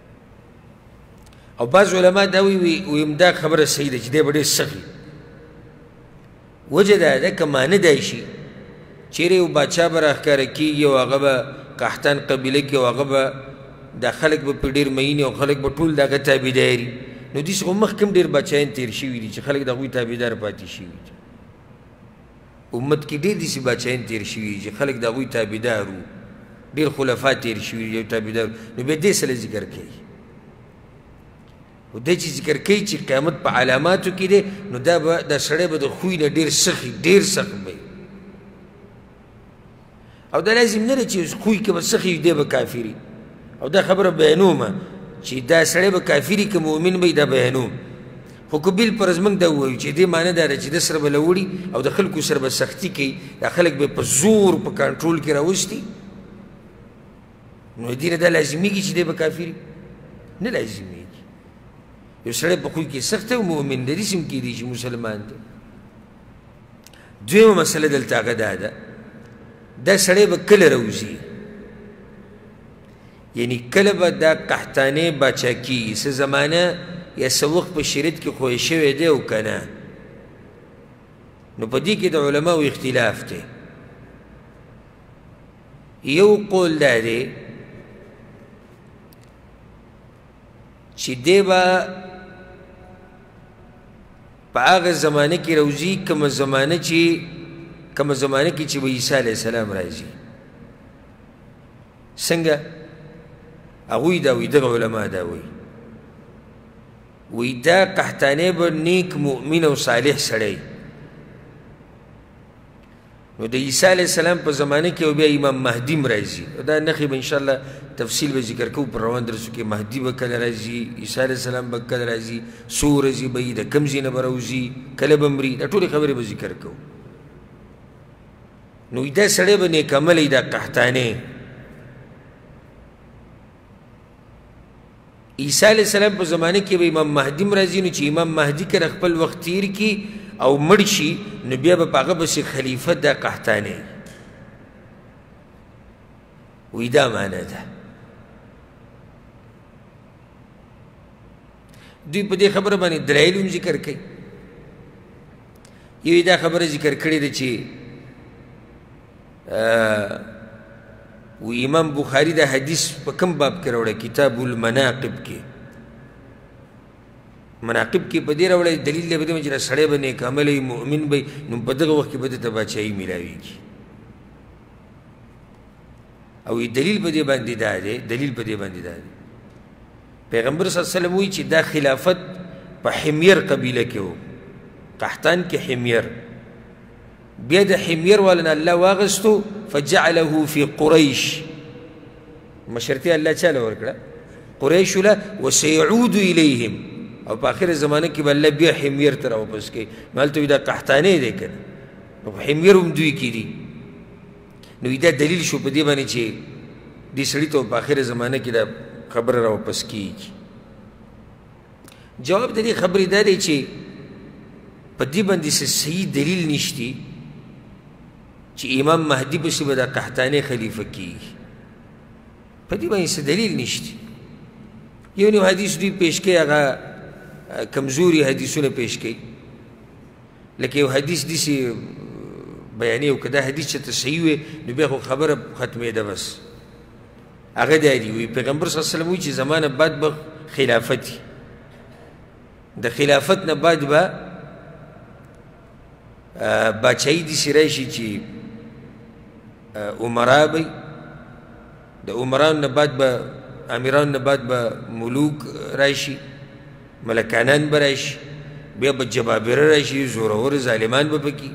او بعض علما دا ویم دا خبره صحیح ده چې دی به ډېر سخت وي. وجه دا ده که مانه دی شي چیرې یو باچا به راښکاره کېږي او هغه به قحطان قبیله کې او هغه به دا خلک به پرې ډېر مینې او خلک به ټول د هغه تابعداري. نو داسې خو مخکې هم ډېر باچایان تېر شوي دي چې خلک د هغوی تابعدار پاتې شوي دي. امت کې ډېر داسې باچایان تېر شوي دي چې خلک د هغوی تابعدار وو، ډېر خلفا تېر شوي دي یو تابعدار. نو بیا دې سره ذکر کوي، او دی چې ذکر کوي چې قیامت په علاماتو کې دی، نو دا سړی به د خوی نه ډېر سخت وي، ډېر سخت به وي. او دا لازم نه دی چې خوی کې به سخت وي دی به کافر وي. او دا خبره بیانومه چې دا سړی به کافر وي که مؤمن به وي، دا بیانوم. خو که بالفرض موږ دا ووایو چې دې معنی دا ده چې د سره به لوړي او د خلکو سره به سختي کوي، دا خلک به په زور په کنټرول کې راوستي، نو دې نه دا لازمیږي چې دی به کافر وي؟ نه لازمیږي. یو سړی په خوی کې سخت او مؤمن دی، داسې هم کېدی چې مسلمان دی. دویمه مسله دلته هغه دا ده، دا سړی به کله راوځي، یعنی کله به دا قحطانې باچا کېږي، څه زمانه یا څه وخت په شریعت کې خوی شوی دی او که نه. نو په دې کې د علماو اختلاف دی. یو قول دا دی چې دی به په هغه زمانه کې راوځي کومه زمانه کې چې به عیسی علیه السلام راځي. څنګه؟ هغوی دا وایي، دغه علما دا وایي دا قحطانې به نیک مؤمن او صالح سړی. نو د عیسی علیه السلام په زمانه کې او بیا امام مهدي هم راځي. دا نښې به انشاءالله تفصیل به ذکر کوو پر روان درسو کې. مهدي به کله راځي، عیسی علیه السلام به کله راځي، څو ورځې به وي، د کوم ځای نه به راوځي، کله به مري، دا ټولې خبرې به ذکر کوو. نو دا سړی به نیک عملی دا قحطانې. عیسی علیه السلام په زمانه کې به امام مهدي هم راځي. نو چې امام مهدي کله خپل وخت تیر کړي او مړ شي، نو بیا به په هغه پسې خلیفه دا قحطانې. وایي دا معنی ده. دوی په دې خبره باندې دلایل هم ذکر کوي. یو دا خبره ذکر کړې ده چې و امام بخاری دا حدیث په کوم باب کې راوړی؟ کتاب المناقب کې. مناقب کې په دې راوړی دلیل دی په دې چې سړی به نیک عملی مؤمن به، نو په دغه وخت کې به دته باچایي میلاویږي. او دلیل په دې باندې دا دی، دلیل په دې باندې دا دی، پیغمبر صلی الله علیه وسلم وایي چې دا خلافت په حمیر قبیله کې و، قحطان کې حمیر. بیا د حمیر والنا الله واغستو فجعله فی قریش. مشرتي الله چاله ورکړه؟ قریشو له. وسيعود الیهم، او په آخر زمانه کې به الله بیا حمیر ته راواپس کوي. نو هلته دا قحطانې دی که نه، نو حمیر هم دوی کې دي. نو دا دلیل شو په دې باندې چې دې سړي ته په آخر زمانه کې دا خبره راواپس کېږي. جواب د دې خبرې دا دی چې په دې باندې څه صحیح دلیل نشتی چې امام مهدي پسې به دا قحطانې خلیفه کېږي. په دې باندې څه دلیل نشتی. یو نیم حدیث دوی پیش کوي، هغه کمزوري حدیثونه پیش کوي. لکه یو حدیث داسې بیانوي، او که دا حدیث چېرته صحیح وی نو بیا خو خبره ختمېده. بس هغه دا دي، وایي پیغمبر صلی الله علیه وسلم وایي چې زمانه بعد به خلافت وي، د خلافت نه بعد به باچایي داسې راشي چې عمرا به، د عمرانو نه بعد به امیرانو نه بعد به ملوک راشي، ملکانان به راشي، بیا به جبابره راشي، زورور ظالمان به پکې،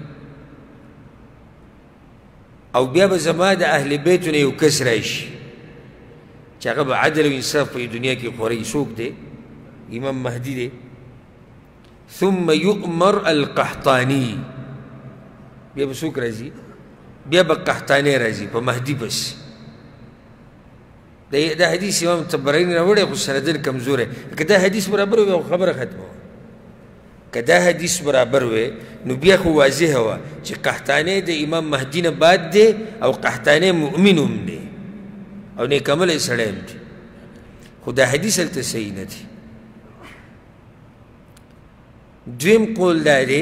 او بیا به زما د اهل بیتو نه یو کس راشي چې هغه به عدل او انصاف په دنیا کې خوري. څوک دی؟ امام مهدي دی. ثم يؤمر القحطاني بیا به څوک راځي بیا به قحطاني راځي په مهدي پسې دا حدیث امام طبراني راوړی خو سندن کمزوری که دا حدیث برابر وی خبره ختمه وه که دا حدیث برابر وی نو بیا خو واضحه وه چې قحطاني د امام مهدي نه بعد دی او قحطاني مؤمن هم دی او نیک عملی سړی هم دی خو دا حدیث هلته صحیح نه دی دویم قول دا دی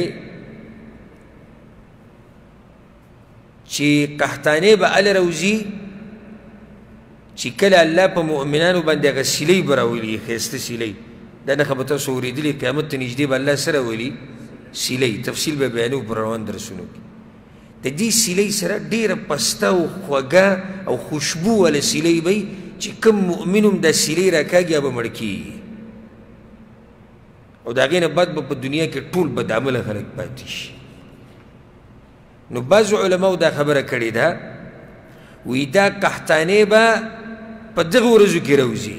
چې قحطاني به هله راوځي چې کله الله په مؤمنانو باندې هغه سیلۍ به راولي ښایسته سیلۍ دا نښه به تاسو اورېدلې قیامت ته نږدې به الله څه راولي سیلۍ تفصیل به بیانوو په روان درسونو کې د دې سیلۍ سره ډېره پسته او خوږه او خوشبو واله سیلۍ به چې کوم مؤمن هم دا سیلۍ راکاږي هغه به مړ کېږي او د هغې نه بعد به په دنیا کې ټول بدعمله خلک پاتې شي نو بعضو علماو دا خبره کړې ده وی دا قحطاني به په دغه ورځو کې راوځي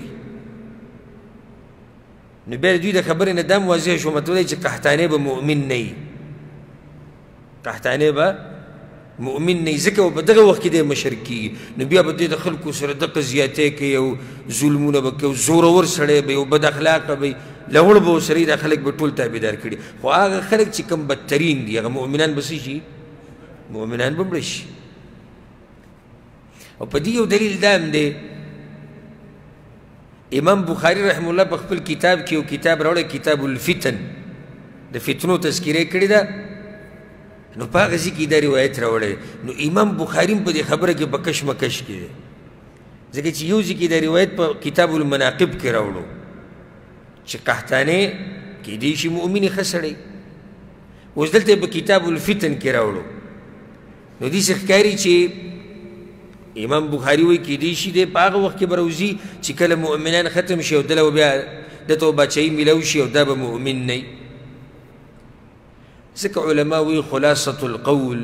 نو بیا د دوی د خبرې نه دا واضح شو مطلب دی چې قحطاني به مؤمن نه وي قحطاني به مؤمن نه وي ځکه به په دغه وخت کې دی مشرک کېږي نو بیا به دوی د خلکو سره دغه زیاتۍ کوي او ظلمونه به کوي زورور سړی به او بد اخلاقه به لغړ به ورسره دا خلک به ټول تابعدار کړي خو هغه خلک چې کوم بدترین دي هغه مؤمنان به څه شي مؤمنان به مړه شي او په دې یو دلیل دا هم دی امام بخاري رحمه الله په خپل کتاب کې یو کتاب راوړی کتاب الفتن د فتنو تذکیره کړې ده نو په هغه ځای کې دا روایت راوړی نو امام بخاري هم په دې خبره کې په کشمکش کې دی ځکه چې یو ځای کې دا روایت په کتاب المناقب کې راوړو چې قحطاني کیدای شي مؤمن ښه سړی اوس دلته په کتاب الفتن کې راوړو نو دې څه ښکاري چې امام بخاري وایي کیدای شي دی په هغه وخت کې به راوځي چې کله مؤمنان ختم شي او دله بیا دته بچایي میلاو شي او دا به مؤمن نه وي ځکه علما وایي خلاصة القول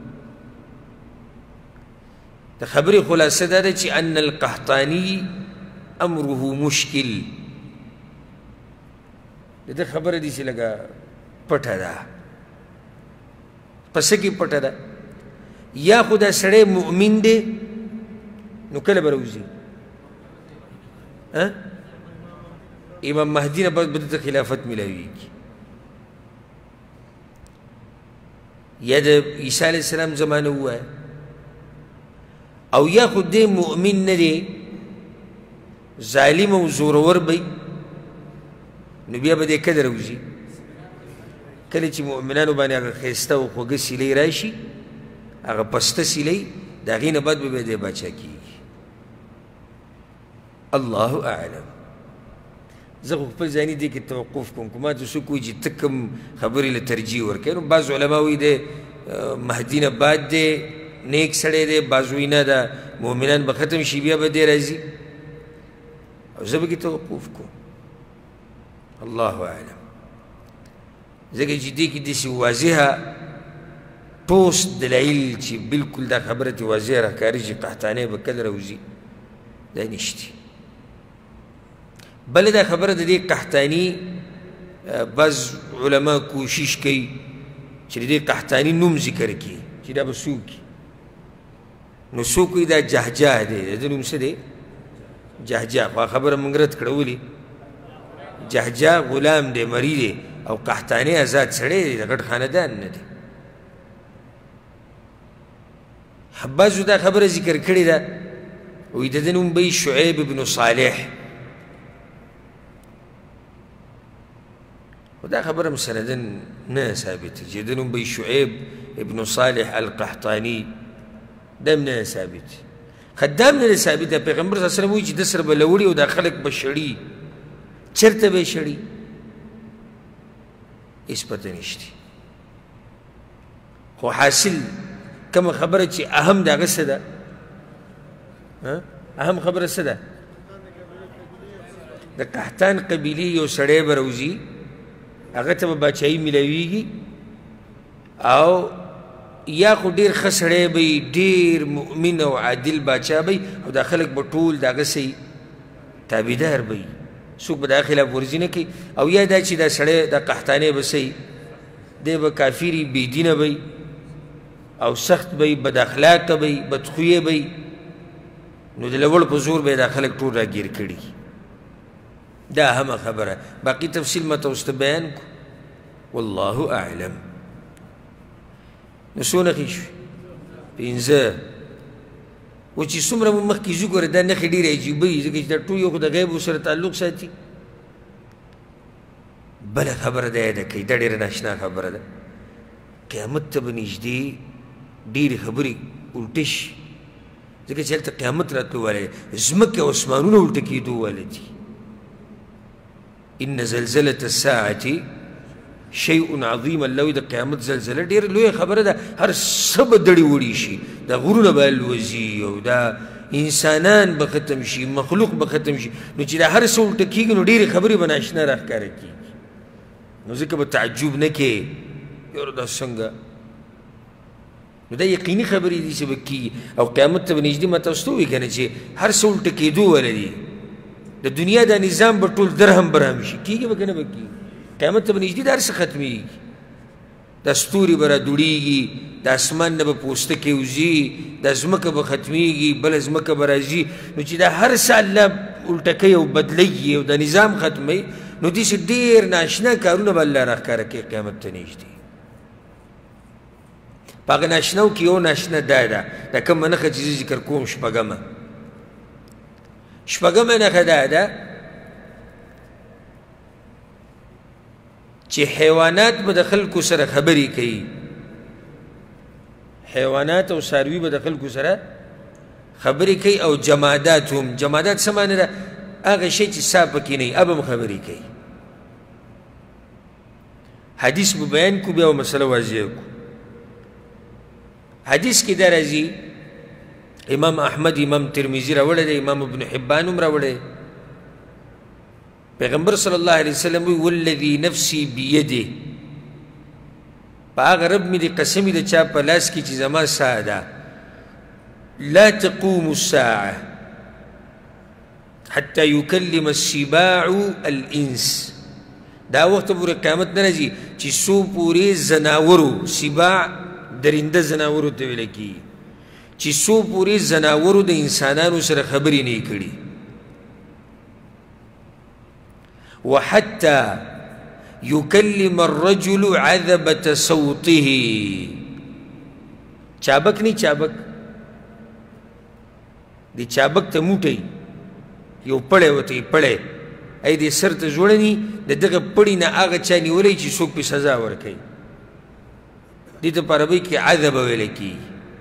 د خبرې خلاصه دا ده چې ان القحطاني امره مشکل د ده خبره داسې لږه پټه ده په څه کې پټه ده یا خو دا سړی مؤمن دی نو کله به راوځي امام مهدي نه بعد به دته خلافت میلاویږي یا د عیسی علیه السلام زمانه ووایه او یا خو دی مؤمن نه دی ظالم او زورور به نو بیا به دی کله راوځي کله چې مؤمنانو باندې هغه ښایسته او خوږه سیلۍ راشي هغه پسته سیلۍ د هغې نه بعد به بیا دی باچا کېږي الله اعلم زه خو خپل ځاني دې کې توقف کوم که ما ته څوک وایي چې ته کوم خبرې له ترجیح ورکوې نو بعض علما وایي دی مهدي نه بعد دی نیک سړی دی بعض وایي نه دا مؤمنان به ختم شي بیا به دی راځي او زه به کې توقف کوم الله اعلم ځکه چې دې کې داسې واضحه ټوس دلایل چې بلکل دا خبره ترې واضحه راښکاري چې قحطاني به کله راوځي دا نشته بله دا خبره د دې قحطاني بعض علما کوشش کوي چې د دې قحطاني نوم ذکر کړي چې دا به څوک نو څوک وایي دا جهجاه دی د ده نوم څه دی جهجاه خو خبره موږ رد کړه ولې جهجاه غلام دی مری دی او قحطاني آزاد سړی دی د ګډ خاندان نه دی بعضو دا خبره ذکر کړې ده وایي د ده نوم به شعیب ابن صالح خو دا خبره مسندا نه ثابته چې د نوم به شعیب ابن صالح القحطاني دا هم نه ثابت خدام نه ثابت ده پیغمبر صلی الله علیه وسلم وایي چې ده سره به لوړي او دا خلک به شړي چېرته به یې شړي هېڅ پته نشته خو حاصل کومه خبره چې اهم د هغه څه ده اهم خبره څه ده د قحطان قبیلې یو سړی به راوځي هغه ته به باچایي میلاویږي او یا خو ډېر ښه سړی به وي ډېر مؤمن او عادل باچا به وي او دا خلک به ټول د هغه څه تابعدار به وي څوک به دا خلاف ورزي نه کوي او یا دا چې دا سړی دا قحطانۍ به څه دی به کافر وي بېدینه به او سخت به بد اخلاقه به بدخویه به نو د لوړ په زور به دا خلک ټول راګیر کړي دا همه خبره باقي تفصیل ما ته اوس ته بیان کو والله اعلم نو څو نښې شوې 5 و چې څومره مو مخکې ځو ګوره دا نښې ډېرې عجیبه وي ځکه چې دا ټول یو خو د غیبو سره تعلق ساتي بله خبره دا یاده کوي دا ډېره ناشنا خبره ده قیامت ته به نږدې ډېرې خبرې الټه شي ځکه چې هلته قیامت راتلو والی ځمکې او اسمانونه الټه کېدو والی دي ان زلزلة الساعة شیء عظیم الله وی د قیامت زلزله ډېره لویه خبره ده هر څه به دړې وړي شي دا غرونه به الوځي او دا انسانان به ختم شي مخلوق به ختم شي نو چې دا هر څه الټه کېږي نو ډېرې خبرې به ناشنا راښکاره کېږي نو ځکه به تعجب نه کې یاره دا څنګه نو دا یقیني خبرې دي چې به کېږي او قیامت ته به نږدې ما تاسو ته ووایي که نه چې هر څه الټه کېدو واله دي د دنیا دا نظام به ټول درهم برهم شي کېږي به که نه به کېږي قیامت ته به نږدې دا هر څه ختمېږي دا ستوري به راډوړېږي د اسمان نه به پوستکې وځي دا ځمکه به ختمېږي بله ځمکه به راځي نو چې دا هر څه الله الټه کوي او بدلوي او دا نظام ختموي نو داسې ډېر ناشنا کارونه به الله راښکاره کوي قیامت ته نږدې په هغه ناشناو کې یو ناشنا دا ده دا کومه نښه چې زه ذکر کوم شپږمه نښه دا ده چې حیوانات به د خلکو سره خبرې کوي حیوانات او څاروي به د خلکو سره خبرې کوي او جمادات هم جمادات څه معنی ده هغه شی چې سا پکې نه وي هغه هم خبرې کوي حدیث به بیان کو بیا مسله واضح کو حدیث کې دا راځي امام احمد امام ترمذی راوړی دی امام ابن حبان هم راوړی پیغمبر صلی الله علیه وسلم وی والذی نفسی بیده په هغه رب مې د قسم د چا په لاس کې چې زما ساه ده لا تقوم الساعه حتى يكلم السباع الانس دا وخت پورې قیامت نه راځي چې څو پورې زناورو سباع درنده زناورو ته ویل کېږي چې څو پورې زناورو د انسانانو سره خبرې نه کړي وحتى يكلم الرجل عذبة صوته چابک نی چابک دی چابک ته موټی یو پړی وته پړی ای دې سر ته جوړني د دغه پړی نه هغه چا نیولی چې څوک پې سزا ورکوي دې ته په عربۍ کې عذب ویلی کېږي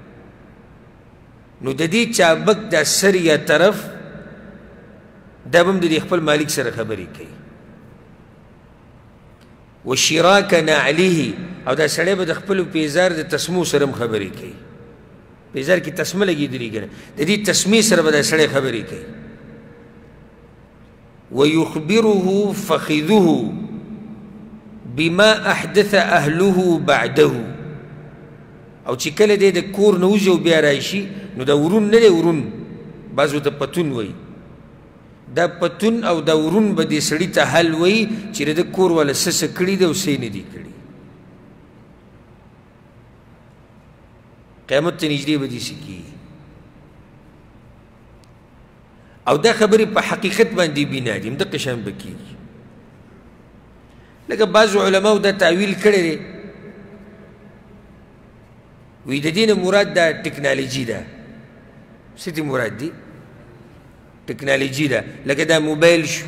نو د دې چابک دا سر یا طرف دا به هم د دې خپل مالک سره خبرې کوي وشراک نعله او دا سړی به د خپلو پیزار د تسمو سره هم خبرې کوي پیزار کې تسمه لګېدلي که نه د دې تسمې سره به دا سړی خبرې کوي ويخبره فخذه بما احدث اهله بعده او چې کله دی د کور نه وځي او بیا راشي نو دا ورون نه دی ورون بعضو ته پتون وایي دا پتون او دا ورون به دې سړي ته حل وایي چې د کور والا څه څه کړي دي او څه یې نه دي کړي قیامت ته نږدې به داسې کېږي او دا خبرې په حقیقت باندې بنا دي همدقه شان به کېږي لکه بعضو علماو دا تعویل کړی دی وی د دې نه مراد دا ټکنالوجي ده څه دې مراد دي ټکنالوجي ده لکه دا موبایل شو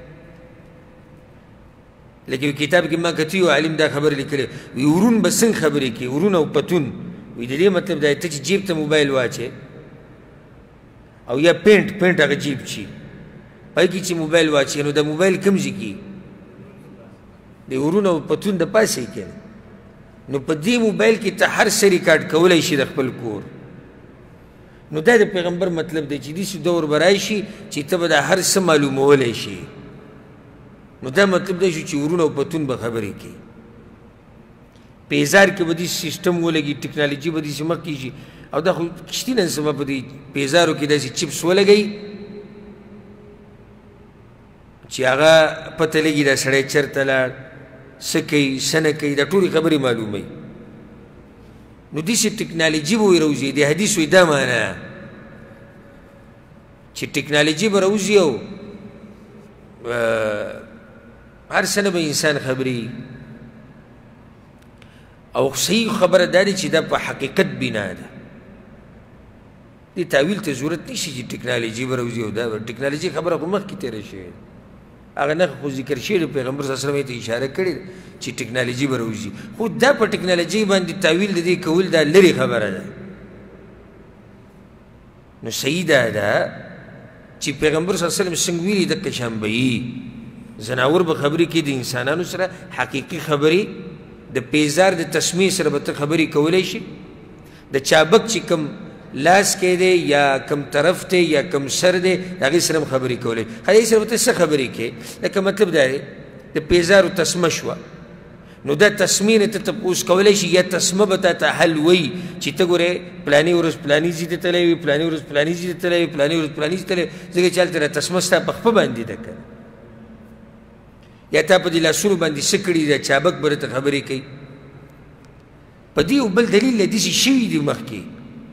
لکه یو کتاب کې ما کتي عالم دا خبر لیکلی وی ورون به څنګه خبرې کوي ورون او پتون وی د دې مطلب دا ته چې جیب ته موبایل واچې او یا پینټ هغه جیب چی پای کې چې موبایل واچې نو د موبایل کوم ځای کې د ورون او پتون د پاسې کې نو په دې موبایل کې ته هر څه ریکارډ کولی شي د خپل کور نو دا د پیغمبر مطلب دی چې داسې دور به راشي چې ته به دا هر څه معلومولی شي نو دا مطلب دی چې ورون او پتون به خبرې کوي پیزار کې به داسې سیسټم ولګي ټکنالوجي به داسې مخکې شي او دا خو کشتي نن سبا په دې پیزارو کې داسې چپس ولګوي چې هغه پته لګي دا سړی چېرته لاړ څه کوي څه نه کوي دا ټولې خبرې معلوموي نو داسې ټکنالوجي به راوځي د حدیث وایي دا معنا چې ټکنالوجي به راوځي او هر څه نه به انسان خبري او صحیح خبره دا دی چې دا په حقیقت بنا ده دې تاویل ته ضرورت نشي چې ټکنالوجي به راوځي او دا ټکنالوجي خبره خو مخکې تېره شوې هغه نه خو ذکر شوی د پیغمبر صلی الله علیه وسلم ته اشاره کړې چې ټکنالوجي به راوځي خو دا په ټکنالوجي باندې تاویل د دې کول دا لرې خبره ده نو صحیح دا ده چې پیغمبر صلی الله علیه وسلم څنګه ویلي دقه شان به وي ځناور به خبرې کوي د انسانانو سره حقیقي خبرې د پیزار د تسمیې سره به ته خبرې کولی شي د چابک چې کوم لاس کې دی یا کم طرف دی یا کم سر دی د هغې سره هم خبرې کولی هغې سره به ته څه خبرې کوې لکه مطلب دا دی د پیزارو تسمه شوه نو دا تسمې نه ته تپوس کولی شي یا تسمه به تا ته حل وایي چې ته ګورې پلاني ورځ پلاني ځای ته تللی وي پلاني ورځ پلاني ځای ته تللی وي پلاني ورځ پلاني ځای ته تللی ځکه چې هلته تسمه ستا په خپه باندې ده که یا تا په دې لاسونو باندې څه کړي دا چابک به راته خبرې کوي په دې یو بل دلیل دی داسې شوي دي مخکې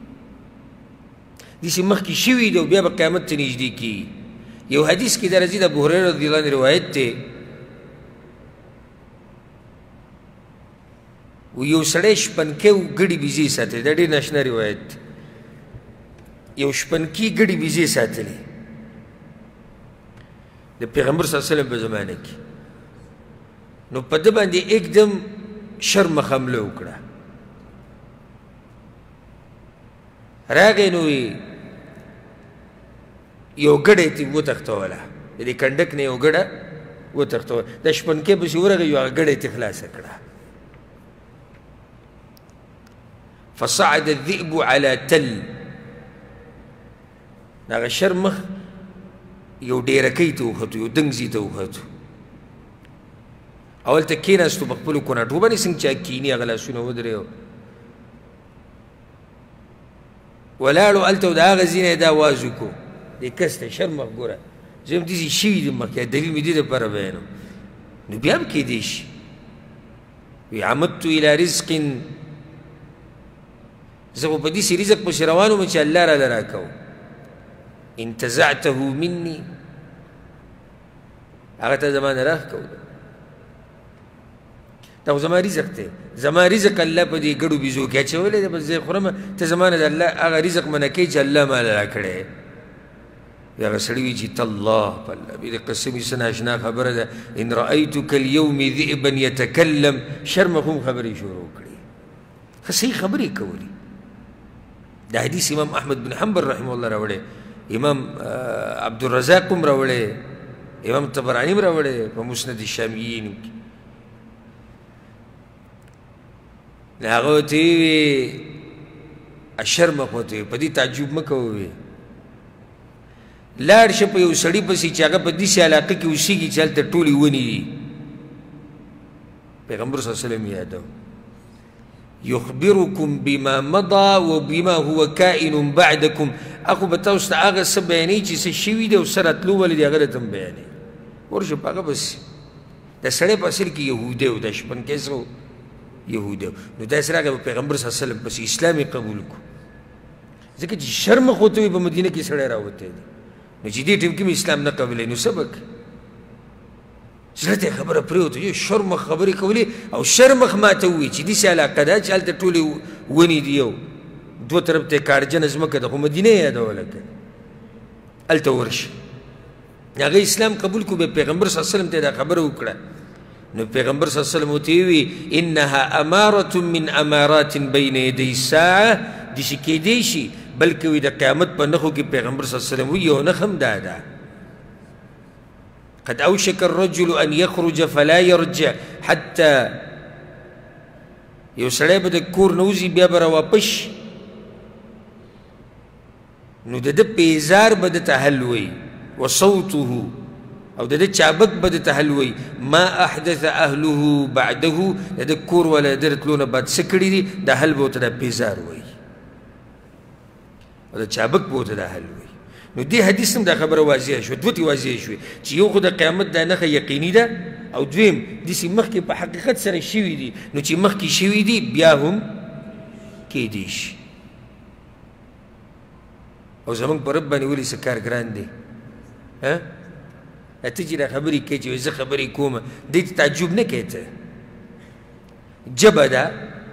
داسې مخکې شوي دي او بیا به قیامت ته نږدې کېږي یو حدیث کې دا راځي د ابوهریره رضی الله عنه روایت دی یو سړی شپنکۍ او ګډې بیزې ساتلې دا ډېر ناشنا روایت دی یو شپنکي ګډې بیزې ساتلې د پیغمبر صلی الله علیه وسلم په زمانه کې نو په ده باندې एकदम شرمخ حمله وکړه راغی نو یو ګډه یې ترې وتښتوله د دې کنډک نه یو ګډه وتښتوله د شپنکۍ پسې ورغی یو هغه ګډه یې ترې خلاصه کړه فصعد الذئب على تل هغه شرمخ یو ډیرکۍ ته وختو یو دنګزي ته وختو اول ته کېناستو په خپلو کوناټو باندې څنګه چا کیني هغه لاسونه ودرېو ولاړو هلته د هغه ځای نه یې دا آواز وکړو دې کس ته شرمخ ګوره زه هم داسې شوي دي مخکې دلیل مې دې دپاره بیانوم نو بیا هم کېدی شي وی عمدت الى رزق زه خو په داسې رزق پسې روان وم چې الله راله راکو انتزعته مني هغه ته زما نه راښکو دا خو زما رزق دی زما رزق الله په دې ګډو بیزو کې اچولی دی بس زه خورم ته زما نه د الله هغه رزق منع کوي چې الله ماله راکړی هغه سړي وي چې تالله په الله بې د قسمي څه ناشنا خبره ده ان رأیتک اليوم ذئبا یتکلم شرمخ هم خبرې شروع کړي ښه صحیح خبرې کولې دا حدیث امام احمد بن حنبل رحمه الله راوړی امام عبدالرزاق هم راوړی امام طبراني هم راوړی په مسند الشامیینو کې هغه ورته ووی شرمخ ورته ووی په دې تعجب مه کوه ووی لاړ شه په یو سړي پسې چې هغه په داسې علاقه کې اوسېږي چې هلته ټولې ونې دي پیغمبر صلی الله علیه وسلم یادو یخبرکم بما مضى وبما هو کائن بعدکم اخو به تاسو ته هغه څه بیانوي چې څه شوي دي او څه راتلو ولې دي هغه درته هم بیانوي ورشه په هغه بس د سړی په اصل کې یهودی و د شپنکۍ څه یهودی و نو داسې راغی په پیغمبر صلی الله علیه وسلم پسې اسلام یې قبول کړو ځکه چې شرمخ ورته وي په مدینه کې سړی راوتی دی نو چې دې ټیم کې مې اسلام نه قبلوي نو څه به کوي زړه ته یې خبره پرېوته یو شرمخ خبرې کولې او شرمخ ماته ووایي چې داسې علاقه ده چې هلته ټولې ونې دي یو دوه طرف ته یې کاړجنه ځمکه ده خو مدینه یې یادوله که هلته ورشه هغه اسلام قبول کړو بیا پیغمبر صلی الله علیه وسلم ته یې دا خبره وکړه نو پیغمبر صلی الله علیه وسلم ورته ووایي انها امارة من امارات بین یدی الساعه داسې کیدی شي بلکې وي د قیامت په نښو کې پیغمبر صلی الله علیه وسلم وایي یو نښه هم دا ده قد اوشك الرجل ان يخرج فلا يرجع حتى یو سړی به د کور نه وځي بیا به راواپس نو د ده پیزار به دته حل وایي وصوته او د ده چابک به دته حل وایي ما احدث اهله بعده د ده کور والا د رتلو نه بعد څه کړي دي دا حل به ورته دا پیزار وایي او د چابک به ورته دا حل وایي نو دې حدیث هم دا خبره واضحه شوه دوتې واضحه شوې چې یو خو د قیامت دا نښه یقیني ده او دویم داسې مخکې په حقیقت سره شوي دي نو چې مخکې شوي دي بیا هم کیدی شي او زمونږ په رب باندې ولې څه کار ګران دی ته چې دا خبرې کوې چې زه خبرې کوم دې ته تعجب نه کوې ته ژبه ده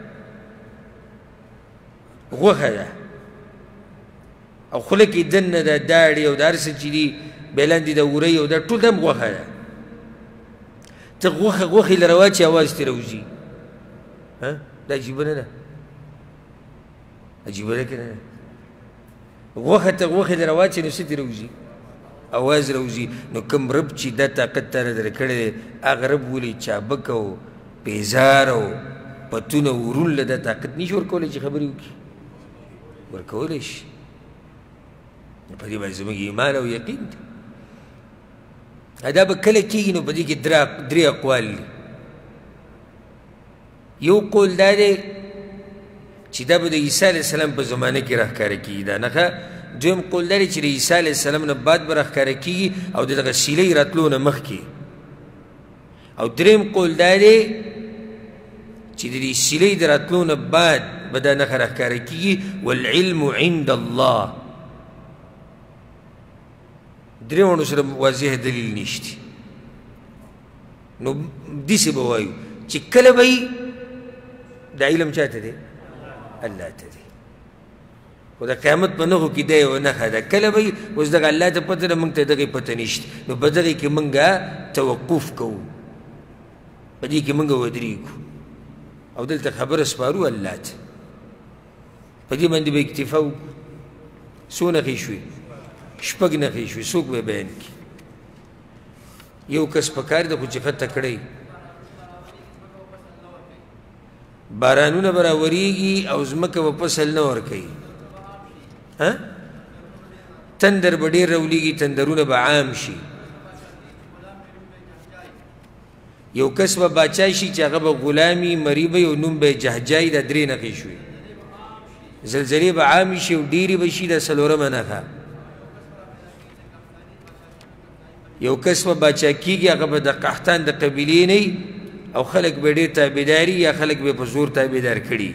غوښه ده او خوله کې دننه ده داړې او دا هر څه چې دي بېلاندې ده ورۍ او دا ټول هم غوښه ده ته غوښې له رواچې اواز ترې راوځي دا عجیبه نه ده عجیبه ده که نه ده غوښه ته غوښې له رواچې نو څه ترې راوځي اواز راوځي نو کوم رب چې دا طاقت تا نه درکړی دی هغه رب ولې چابک او بیزار او پتونه ورون له دا طاقت نشي ورکولی چې خبرې وکړي ورکولی شي په دې باندې زموږ ایمان او یقین دی دا به کله کېږي نو په دې کې درې اقوال دي یو قول دا دی چې دا به د عیسی علیه السلام په زمانه کې راښکاره کېږي دا نښه دویم قول دا دی چې د عیسی علیه السلام نه بعد به راښکاره کېږي او د دغه سیلۍ راتلو نه مخکې او دریم قول دا دی چې د دې سیلۍ د راتلو نه بعد به دا نښه راښکاره کېږي والعلم عند الله درېواړو سره واضح دلیل نشته نو داسې به وایو چې کله به یي دا علم چا ته دی الله ته دی خو د قیامت په نښو کې دا یوه نښه ده کله به یي اوس دغه الله ته پته ده موږ ته دغې پته نشته نو په دغې کې موږ توقف کوو په دې کې موږ ودرېږو او دلته خبره سپارو الله ته په دې باندې به اکتفا وکړو څو نښې شوې شپږ نښې شوې څوک به بیان کړي یو کس پکار ده خو چې ښه تکړی بارانونه به راورېږي او ځمکه به فصل نه ورکوي تندر به ډېر راولېږي تندرونه به عام شي یو کس به باچا شي چې هغه به غلامي مري به یو نوم به یې جهجایي دا درې نښې شوې زلزلې به عامې شي او ډېرې به شي دا څلورمه نښه یو کس به باچا کېږي هغه به د قحطان د قبیلې نه او خلک به ډېر تابعداري یا خلک به په زور تابعدار کړي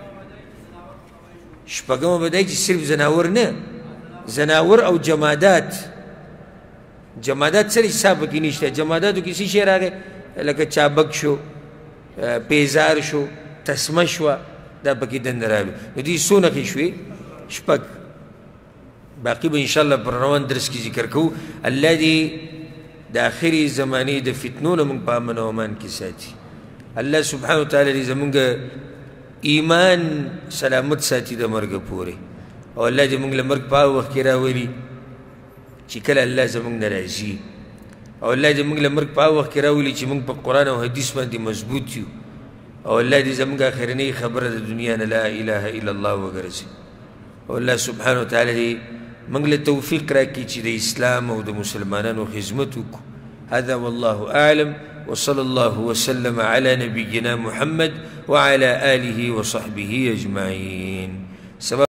شپږمه به دی چې صرف زناور نه زناور او جمادات جمادات سره حساب پکې نشته جماداتو کې څه شی راغی لکه چابک شو پیزار شو تسمه شوه دا پکې دنده راغلو نو دې څو نښې شوې شپږ باقي به انشاءالله پر روان درس کې ذکر کوو الله دې د آخرې زمانې د فتنو نه موږ په امن او امان کې ساتي الله سبحانه وتعالی دې زموږ ایمان سلامت ساتي د مرګه پورې او الله دې موږ له مرګ په هغه وخت کې راولي چې کله الله زموږ نه راځي او الله دې موږ له مرګ په هغه وخت کې راولي چې موږ په قرآن او حدیث باندې مضبوط یو او الله دې زموږ آخرنۍ خبره د دنیا نه لا اله الا الله وګرځي او الله سبحانه وتعالی دې موږ له توفیق راکړي چې د اسلام او د مسلمانانو خدمت وکړو هذا والله اعلم وصلى الله وسلم على نبينا محمد وعلى آله وصحبه أجمعين.